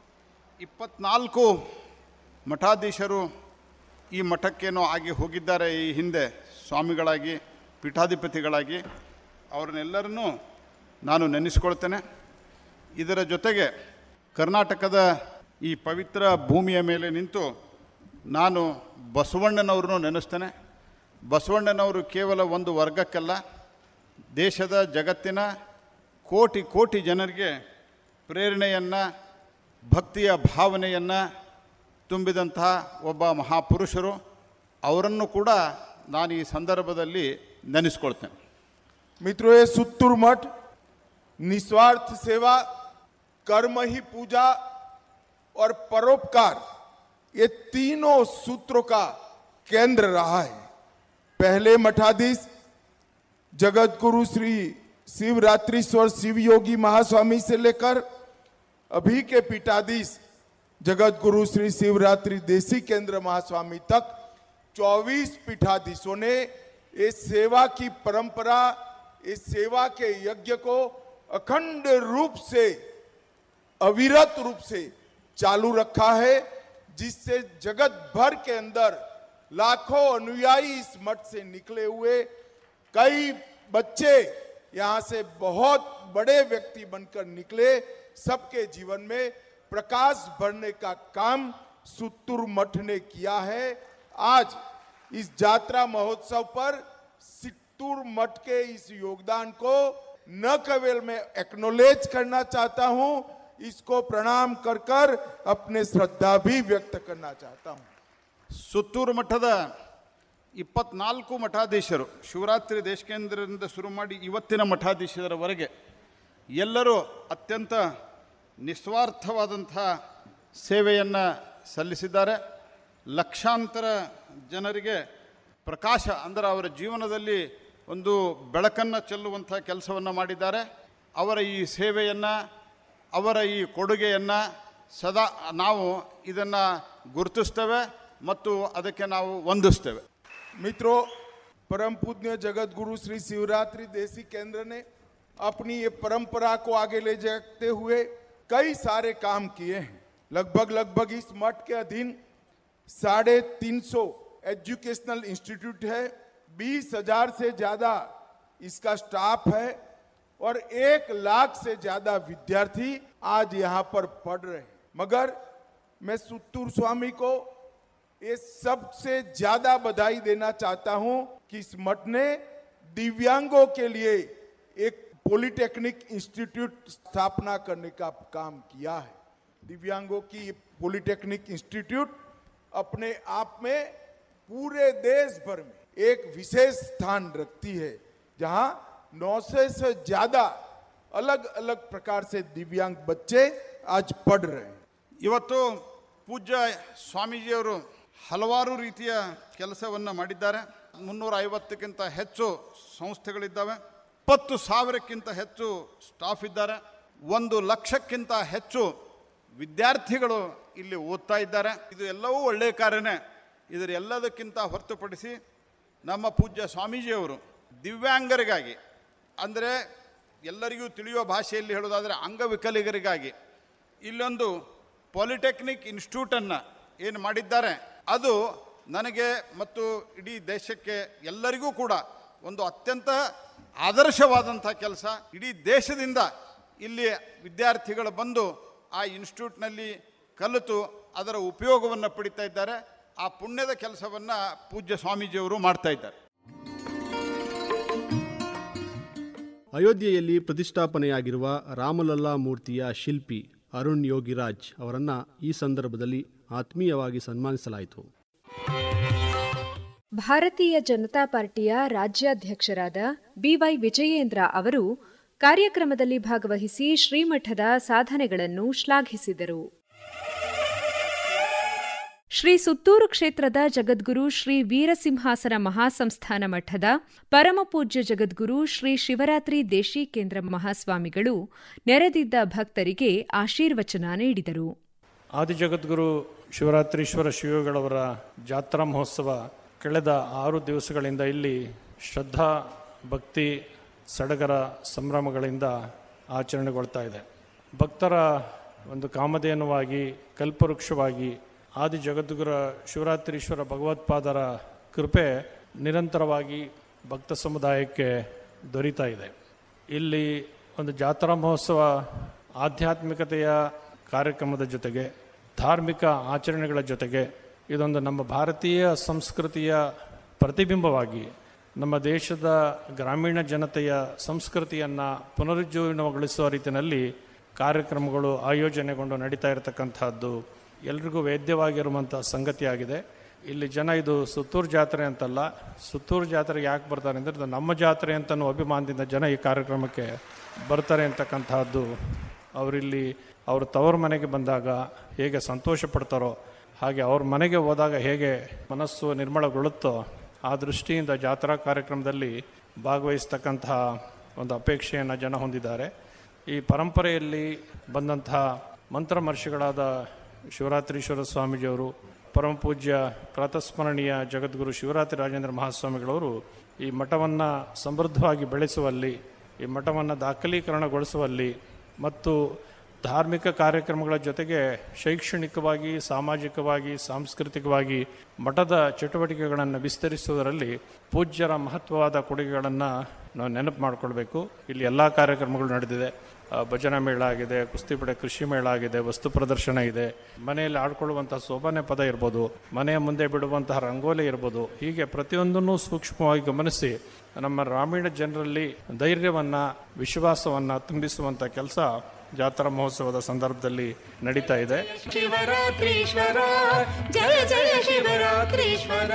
24 ಮಠಾಧೀಶರು ಈ ಮಠಕ್ಕೇನೋ ಆಗಿ ಹೋಗಿದ್ದಾರೆ ಈ ಹಿಂದೆ ಸ್ವಾಮಿಗಳಾಗಿ, ಪೀಠಾಧಿಪತಿಗಳಾಗಿ. ಅವ್ರನ್ನೆಲ್ಲರನ್ನೂ ನಾನು ನೆನೆಸ್ಕೊಳ್ತೇನೆ. ಇದರ ಜೊತೆಗೆ ಕರ್ನಾಟಕದ ಈ ಪವಿತ್ರ ಭೂಮಿಯ ಮೇಲೆ ನಿಂತು ನಾನು ಬಸವಣ್ಣನವ್ರನ್ನೂ ನೆನೆಸ್ತೇನೆ. ಬಸವಣ್ಣನವರು ಕೇವಲ ಒಂದು ವರ್ಗಕ್ಕಲ್ಲ, ದೇಶದ ಜಗತ್ತಿನ ಕೋಟಿ ಕೋಟಿ ಜನರಿಗೆ ಪ್ರೇರಣೆಯನ್ನು, ಭಕ್ತಿಯ ಭಾವನೆಯನ್ನು ತುಂಬಿದಂತಹ ಒಬ್ಬ ಮಹಾಪುರುಷರು. ಅವರನ್ನು ಕೂಡ ನಾನು ಈ ಸಂದರ್ಭದಲ್ಲಿ ನೆನೆಸ್ಕೊಳ್ತೇನೆ. मित्रों, ये सुत्तूर मठ निस्वार्थ सेवा, कर्म ही पूजा और परोपकार, ये तीनों सूत्रों का केंद्र रहा है। पहले मठाधीश जगत गुरु श्री शिवरात्रीश्वर शिव योगी महास्वामी से लेकर अभी के पीठाधीश जगत गुरु श्री शिवरात्रि देसी केंद्र महास्वामी तक 24 पीठाधीशों ने इस सेवा की परंपरा, इस सेवा के यज्ञ को अखंड रूप से, अविरत रूप से चालू रखा है, जिससे जगत भर के अंदर लाखों अनुयायी इस मठ से निकले हुए, कई बच्चे यहां से बहुत बड़े व्यक्ति बनकर निकले, सबके जीवन में प्रकाश भरने का काम सुत्तूर मठ ने किया है। आज इस जात्रा महोत्सव पर सुत्तूर मठ के इस योगदान को न केवल मैं एक्नॉलेज करना चाहता हूं, इसको प्रणाम कर कर अपने श्रद्धा भी व्यक्त करना चाहता हूं। ಸುತ್ತೂರು ಮಠದ 24 ಮಠಾಧೀಶರು, ಶಿವರಾತ್ರಿ ದೇಶಕೇಂದ್ರದಿಂದ ಶುರು ಮಾಡಿ ಇವತ್ತಿನ ಮಠಾಧೀಶರವರೆಗೆ ಎಲ್ಲರೂ ಅತ್ಯಂತ ನಿಸ್ವಾರ್ಥವಾದಂಥ ಸೇವೆಯನ್ನು ಸಲ್ಲಿಸಿದ್ದಾರೆ. ಲಕ್ಷಾಂತರ ಜನರಿಗೆ ಪ್ರಕಾಶ ಅಂದರೆ ಅವರ ಜೀವನದಲ್ಲಿ ಒಂದು ಬೆಳಕನ್ನು ಚೆಲ್ಲುವಂಥ ಕೆಲಸವನ್ನು ಮಾಡಿದ್ದಾರೆ. ಅವರ ಈ ಸೇವೆಯನ್ನು, ಅವರ ಈ ಕೊಡುಗೆಯನ್ನು ಸದಾ ನಾವು ಇದನ್ನು ಗುರುತಿಸ್ತೇವೆ ಮತ್ತು ಅದಕ್ಕೆ ನಾವು ವಂದಿಸ್ತೇವೆ. मित्रों, परम पूज्य जगत गुरु श्री शिवरात्रि देसी केंद्र ने अपनी ये परंपरा को आगे ले जाते हुए कई सारे काम किए हैं। लगभग इस मठ के अधीन 350 एजुकेशनल इंस्टीट्यूट है, 20,000 से ज्यादा इसका स्टाफ है और 1 लाख से ज्यादा विद्यार्थी आज यहाँ पर पढ़ रहे हैं। मगर मैं सुत्तूर स्वामी को ये सबसे ज्यादा बधाई देना चाहता हूं कि इस मठ ने दिव्यांगों के लिए एक पॉलिटेक्निक इंस्टीट्यूट स्थापना करने का काम किया है। दिव्यांगों की पॉलिटेक्निक इंस्टीट्यूट अपने आप में पूरे देश भर में एक विशेष स्थान रखती है, जहां 900 से ज्यादा अलग अलग प्रकार से दिव्यांग बच्चे आज पढ़ रहे हैं। ಇವತ್ತು ಪೂಜ್ಯ ಸ್ವಾಮೀಜಿಯವರು ಹಲವಾರು ರೀತಿಯ ಕೆಲಸವನ್ನು ಮಾಡಿದ್ದಾರೆ. 350ಕ್ಕಿಂತ ಹೆಚ್ಚು ಸಂಸ್ಥೆಗಳಿದ್ದಾವೆ, 20,000ಕ್ಕಿಂತ ಹೆಚ್ಚು ಸ್ಟಾಫ್ ಇದ್ದಾರೆ, 1 ಲಕ್ಷಕ್ಕಿಂತ ಹೆಚ್ಚು ವಿದ್ಯಾರ್ಥಿಗಳು ಇಲ್ಲಿ ಓದ್ತಾ ಇದ್ದಾರೆ. ಇದು ಎಲ್ಲವೂ ಒಳ್ಳೆಯ ಕಾರ್ಯನೇ. ಇದರ ಎಲ್ಲದಕ್ಕಿಂತ ಹೊರತುಪಡಿಸಿ ನಮ್ಮ ಪೂಜ್ಯ ಸ್ವಾಮೀಜಿಯವರು ದಿವ್ಯಾಂಗರಿಗಾಗಿ, ಅಂದರೆ ಎಲ್ಲರಿಗೂ ತಿಳಿಯುವ ಭಾಷೆಯಲ್ಲಿ ಹೇಳೋದಾದರೆ ಅಂಗವಿಕಲಿಗರಿಗಾಗಿ ಇಲ್ಲೊಂದು ಪಾಲಿಟೆಕ್ನಿಕ್ ಇನ್ಸ್ಟಿಟ್ಯೂಟನ್ನು ಏನು ಮಾಡಿದ್ದಾರೆ, ಅದು ನನಗೆ ಮತ್ತು ಇಡೀ ದೇಶಕ್ಕೆ ಎಲ್ಲರಿಗೂ ಕೂಡ ಒಂದು ಅತ್ಯಂತ ಆದರ್ಶವಾದಂಥ ಕೆಲಸ. ಇಡೀ ದೇಶದಿಂದ ಇಲ್ಲಿ ವಿದ್ಯಾರ್ಥಿಗಳು ಬಂದು ಆ ಇನ್ಸ್ಟಿಟ್ಯೂಟ್ನಲ್ಲಿ ಕಲಿತು ಅದರ ಉಪಯೋಗವನ್ನು ಪಡಿತಾ ಇದ್ದಾರೆ. ಆ ಪುಣ್ಯದ ಕೆಲಸವನ್ನು ಪೂಜ್ಯ ಸ್ವಾಮೀಜಿಯವರು ಮಾಡ್ತಾ ಇದ್ದಾರೆ. ಅಯೋಧ್ಯೆಯಲ್ಲಿ ಪ್ರತಿಷ್ಠಾಪನೆಯಾಗಿರುವ ರಾಮಲಲ್ಲಾ ಮೂರ್ತಿಯ ಶಿಲ್ಪಿ ಅರುಣ್ ಯೋಗಿರಾಜ್ ಅವರನ್ನು ಈ ಸಂದರ್ಭದಲ್ಲಿ ಆತ್ಮೀಯವಾಗಿ ಸನ್ಮಾನಿಸಲಾಯಿತು. ಭಾರತೀಯ ಜನತಾ ಪಾರ್ಟಿಯ ರಾಜ್ಯಾಧ್ಯಕ್ಷರಾದ ಬಿವೈ ವಿಜಯೇಂದ್ರ ಅವರು ಕಾರ್ಯಕ್ರಮದಲ್ಲಿ ಭಾಗವಹಿಸಿ ಶ್ರೀಮಠದ ಸಾಧನೆಗಳನ್ನು ಶ್ಲಾಘಿಸಿದರು. ಶ್ರೀ ಸುತ್ತೂರು ಕ್ಷೇತ್ರದ ಜಗದ್ಗುರು ಶ್ರೀ ವೀರಸಿಂಹಾಸನ ಮಹಾಸಂಸ್ಥಾನ ಮಠದ ಪರಮಪೂಜ್ಯ ಜಗದ್ಗುರು ಶ್ರೀ ಶಿವರಾತ್ರಿ ದೇಶಿಕೇಂದ್ರ ಮಹಾಸ್ವಾಮಿಗಳು ನೆರೆದಿದ್ದ ಭಕ್ತರಿಗೆ ಆಶೀರ್ವಚನ ನೀಡಿದರು. ಆದಿಜಗದ್ಗುರು ಶಿವರಾತ್ರೀಶ್ವರ ಶಿವಗಳವರ ಜಾತ್ರಾ ಮಹೋತ್ಸವ ಕಳೆದ 6 ದಿವಸಗಳಿಂದ ಇಲ್ಲಿ ಶ್ರದ್ಧಾ ಭಕ್ತಿ ಸಡಗರ ಸಂಭ್ರಮಗಳಿಂದ ಆಚರಣೆಗೊಳ್ತಾ ಇದೆ. ಭಕ್ತರ ಒಂದು ಕಾಮಧೇನುವಾಗಿ ಕಲ್ಪವೃಕ್ಷವಾಗಿ ಆದಿ ಜಗದ್ಗುರ ಶಿವರಾತ್ರೀಶ್ವರ ಭಗವತ್ಪಾದರ ಕೃಪೆ ನಿರಂತರವಾಗಿ ಭಕ್ತ ಸಮುದಾಯಕ್ಕೆ ದೊರೀತಾ ಇದೆ. ಇಲ್ಲಿ ಒಂದು ಜಾತ್ರಾ ಮಹೋತ್ಸವ ಆಧ್ಯಾತ್ಮಿಕತೆಯ ಕಾರ್ಯಕ್ರಮದ ಜೊತೆಗೆ ಧಾರ್ಮಿಕ ಆಚರಣೆಗಳ ಜೊತೆಗೆ ಇದೊಂದು ನಮ್ಮ ಭಾರತೀಯ ಸಂಸ್ಕೃತಿಯ ಪ್ರತಿಬಿಂಬವಾಗಿ ನಮ್ಮ ದೇಶದ ಗ್ರಾಮೀಣ ಜನತೆಯ ಸಂಸ್ಕೃತಿಯನ್ನು ಪುನರುಜ್ಜೀವನಗೊಳಿಸುವ ರೀತಿಯಲ್ಲಿ ಕಾರ್ಯಕ್ರಮಗಳು ಆಯೋಜನೆಗೊಂಡು ನಡೀತಾ ಇರತಕ್ಕಂಥದ್ದು ಎಲ್ರಿಗೂ ವೇದ್ಯವಾಗಿರುವಂಥ ಸಂಗತಿಯಾಗಿದೆ. ಇಲ್ಲಿ ಜನ ಇದು ಸುತ್ತೂರು ಜಾತ್ರೆ ಅಂತಲ್ಲ, ಸುತ್ತೂರು ಜಾತ್ರೆಗೆ ಯಾಕೆ ಬರ್ತಾರೆ ಅಂದರೆ ಇದು ನಮ್ಮ ಜಾತ್ರೆ ಅಂತನೂ ಅಭಿಮಾನದಿಂದ ಜನ ಈ ಕಾರ್ಯಕ್ರಮಕ್ಕೆ ಬರ್ತಾರೆ ಅಂತಕ್ಕಂಥದ್ದು. ಅವರಿಲ್ಲಿ ಅವ್ರ ತವರು ಮನೆಗೆ ಬಂದಾಗ ಹೇಗೆ ಸಂತೋಷ ಪಡ್ತಾರೋ ಹಾಗೆ ಅವ್ರ ಮನೆಗೆ ಹೋದಾಗ ಹೇಗೆ ಮನಸ್ಸು ನಿರ್ಮಲಗೊಳ್ಳುತ್ತೋ ಆ ದೃಷ್ಟಿಯಿಂದ ಜಾತ್ರಾ ಕಾರ್ಯಕ್ರಮದಲ್ಲಿ ಭಾಗವಹಿಸ್ತಕ್ಕಂತಹ ಒಂದು ಅಪೇಕ್ಷೆಯನ್ನು ಜನ ಹೊಂದಿದ್ದಾರೆ. ಈ ಪರಂಪರೆಯಲ್ಲಿ ಬಂದಂತಹ ಮಂತ್ರಮರ್ಷಿಗಳಾದ ಶಿವರಾತ್ರೀಶ್ವರ ಸ್ವಾಮೀಜಿಯವರು, ಪರಮಪೂಜ್ಯ ಪ್ರಾತಸ್ಮರಣೀಯ ಜಗದ್ಗುರು ಶಿವರಾತ್ರಿ ರಾಜೇಂದ್ರ ಮಹಾಸ್ವಾಮಿಗಳವರು ಈ ಮಠವನ್ನು ಸಮೃದ್ಧವಾಗಿ ಬೆಳೆಸುವಲ್ಲಿ, ಈ ಮಠವನ್ನು ದಾಖಲೀಕರಣಗೊಳಿಸುವಲ್ಲಿ ಮತ್ತು ಧಾರ್ಮಿಕ ಕಾರ್ಯಕ್ರಮಗಳ ಜೊತೆಗೆ ಶೈಕ್ಷಣಿಕವಾಗಿ, ಸಾಮಾಜಿಕವಾಗಿ, ಸಾಂಸ್ಕೃತಿಕವಾಗಿ ಮಠದ ಚಟುವಟಿಕೆಗಳನ್ನು ವಿಸ್ತರಿಸುವುದರಲ್ಲಿ ಪೂಜ್ಯರ ಮಹತ್ವವಾದ ಕೊಡುಗೆಗಳನ್ನು ನಾವು ನೆನಪು ಮಾಡಿಕೊಳ್ಬೇಕು. ಇಲ್ಲಿ ಎಲ್ಲ ಕಾರ್ಯಕ್ರಮಗಳು ನಡೆದಿದೆ. ಭಜನಾ ಮೇಳ ಆಗಿದೆ, ಕುಸ್ತಿಪಡೆ ಕೃಷಿ ಮೇಳ ಆಗಿದೆ, ವಸ್ತು ಪ್ರದರ್ಶನ ಇದೆ, ಮನೆಯಲ್ಲಿ ಆಡ್ಕೊಳ್ಳುವಂತಹ ಸೋಬಾನೆ ಪದ ಇರ್ಬೋದು, ಮನೆಯ ಮುಂದೆ ಬಿಡುವಂತಹ ರಂಗೋಲಿ ಇರ್ಬೋದು. ಹೀಗೆ ಪ್ರತಿಯೊಂದನ್ನು ಸೂಕ್ಷ್ಮವಾಗಿ ಗಮನಿಸಿ ನಮ್ಮ ಗ್ರಾಮೀಣ ಜನರಲ್ಲಿ ಧೈರ್ಯವನ್ನು, ವಿಶ್ವಾಸವನ್ನು ತುಂಬಿಸುವಂಥ ಕೆಲಸ ಜಾತ್ರಾ ಮಹೋತ್ಸವದ ಸಂದರ್ಭದಲ್ಲಿ ನಡೀತಾ ಇದೆ. ಶಿವರಾತ್ರೀಶ್ವರ ಜಯ ಜಯ ಶಿವರಾತ್ರೀಶ್ವರ.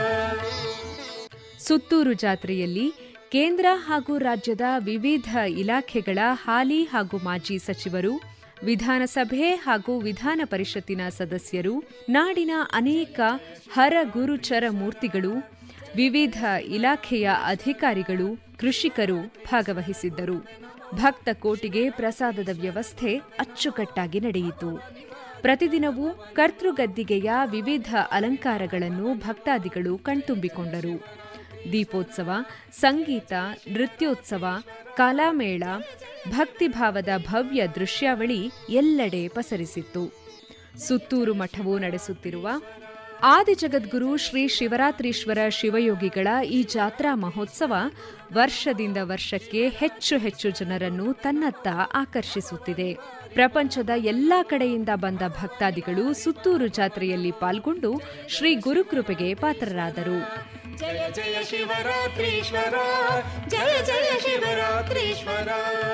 ಸುತ್ತೂರು ಜಾತ್ರೆಯಲ್ಲಿ ಕೇಂದ್ರ ಹಾಗೂ ರಾಜ್ಯದ ವಿವಿಧ ಇಲಾಖೆಗಳ ಹಾಲಿ ಹಾಗೂ ಮಾಜಿ ಸಚಿವರು, ವಿಧಾನಸಭೆ ಹಾಗೂ ವಿಧಾನ ಪರಿಷತ್ತಿನ ಸದಸ್ಯರು, ನಾಡಿನ ಅನೇಕ ಹರ ಗುರುಚರ ಮೂರ್ತಿಗಳು, ವಿವಿಧ ಇಲಾಖೆಯ ಅಧಿಕಾರಿಗಳು, ಕೃಷಿಕರು ಭಾಗವಹಿಸಿದ್ದರು. ಭಕ್ತ ಕೋಟಿಗೆ ಪ್ರಸಾದದ ವ್ಯವಸ್ಥೆ ಅಚ್ಚುಕಟ್ಟಾಗಿ ನಡೆಯಿತು. ಪ್ರತಿದಿನವೂ ಕರ್ತೃಗದ್ದಿಗೆಯ ವಿವಿಧ ಅಲಂಕಾರಗಳನ್ನು ಭಕ್ತಾದಿಗಳು ಕಣ್ತುಂಬಿಕೊಂಡರು. ದೀಪೋತ್ಸವ, ಸಂಗೀತ, ನೃತ್ಯೋತ್ಸವ, ಕಲಾಮೇಳ, ಭಕ್ತಿಭಾವದ ಭವ್ಯ ದೃಶ್ಯಾವಳಿ ಎಲ್ಲೆಡೆ ಪಸರಿಸಿತ್ತು. ಸುತ್ತೂರು ಮಠವು ನಡೆಸುತ್ತಿರುವ ಆದಿಜಗದ್ಗುರು ಶ್ರೀ ಶಿವರಾತ್ರೀಶ್ವರ ಶಿವಯೋಗಿಗಳ ಈ ಜಾತ್ರಾ ಮಹೋತ್ಸವ ವರ್ಷದಿಂದ ವರ್ಷಕ್ಕೆ ಹೆಚ್ಚು ಹೆಚ್ಚು ಜನರನ್ನು ತನ್ನತ್ತ ಆಕರ್ಷಿಸುತ್ತಿದೆ. ಪ್ರಪಂಚದ ಎಲ್ಲಾ ಕಡೆಯಿಂದ ಬಂದ ಭಕ್ತಾದಿಗಳು ಸುತ್ತೂರು ಜಾತ್ರೆಯಲ್ಲಿ ಪಾಲ್ಗೊಂಡು ಶ್ರೀ ಗುರುಕೃಪೆಗೆ ಪಾತ್ರರಾದರು. ಜಯ ಜಯ ಶಿವರಾತ್ರೀಶ್ವರ ಜಯ ಜಯ ಶಿವರಾತ್ರೀಶ್ವರ.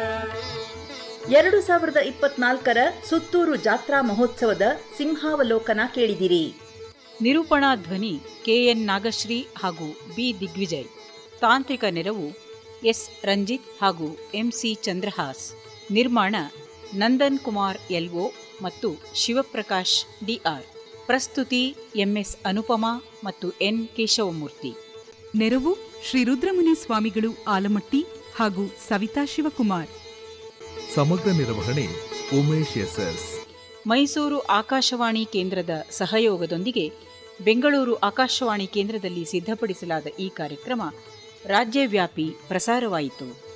2024 ಸುತ್ತೂರು ಜಾತ್ರಾ ಮಹೋತ್ಸವದ ಸಿಂಹಾವಲೋಕನ ಕೇಳಿದಿರಿ. ನಿರೂಪಣಾ ಧ್ವನಿ ಕೆಎನ್ ನಾಗಶ್ರೀ ಹಾಗೂ ಬಿ ದಿಗ್ವಿಜಯ್. ತಾಂತ್ರಿಕ ನೆರವು ಎಸ್ ರಂಜಿತ್ ಹಾಗೂ ಎಂಸಿ ಚಂದ್ರಹಾಸ್. ನಿರ್ಮಾಣ ನಂದನ್ ಕುಮಾರ್ ಎಲ್ಒ ಮತ್ತು ಶಿವಪ್ರಕಾಶ್ ಡಿಆರ್. ಪ್ರಸ್ತುತಿ ಎಂಎಸ್ ಅನುಪಮಾ ಮತ್ತು ಎನ್ ಕೇಶವಮೂರ್ತಿ. ನೆರವು ಶ್ರೀ ರುದ್ರಮುನಿ ಸ್ವಾಮಿಗಳು ಆಲಮಟ್ಟಿ ಹಾಗೂ ಸವಿತಾ ಶಿವಕುಮಾರ್. ಸಮಗ್ರ ನಿರ್ವಹಣೆ ಉಮೇಶ್ ಎಸ್ಎಸ್. ಮೈಸೂರು ಆಕಾಶವಾಣಿ ಕೇಂದ್ರದ ಸಹಯೋಗದೊಂದಿಗೆ ಬೆಂಗಳೂರು ಆಕಾಶವಾಣಿ ಕೇಂದ್ರದಲ್ಲಿ ಸಿದ್ಧಪಡಿಸಲಾದ ಈ ಕಾರ್ಯಕ್ರಮ ರಾಜ್ಯವ್ಯಾಪಿ ಪ್ರಸಾರವಾಯಿತು.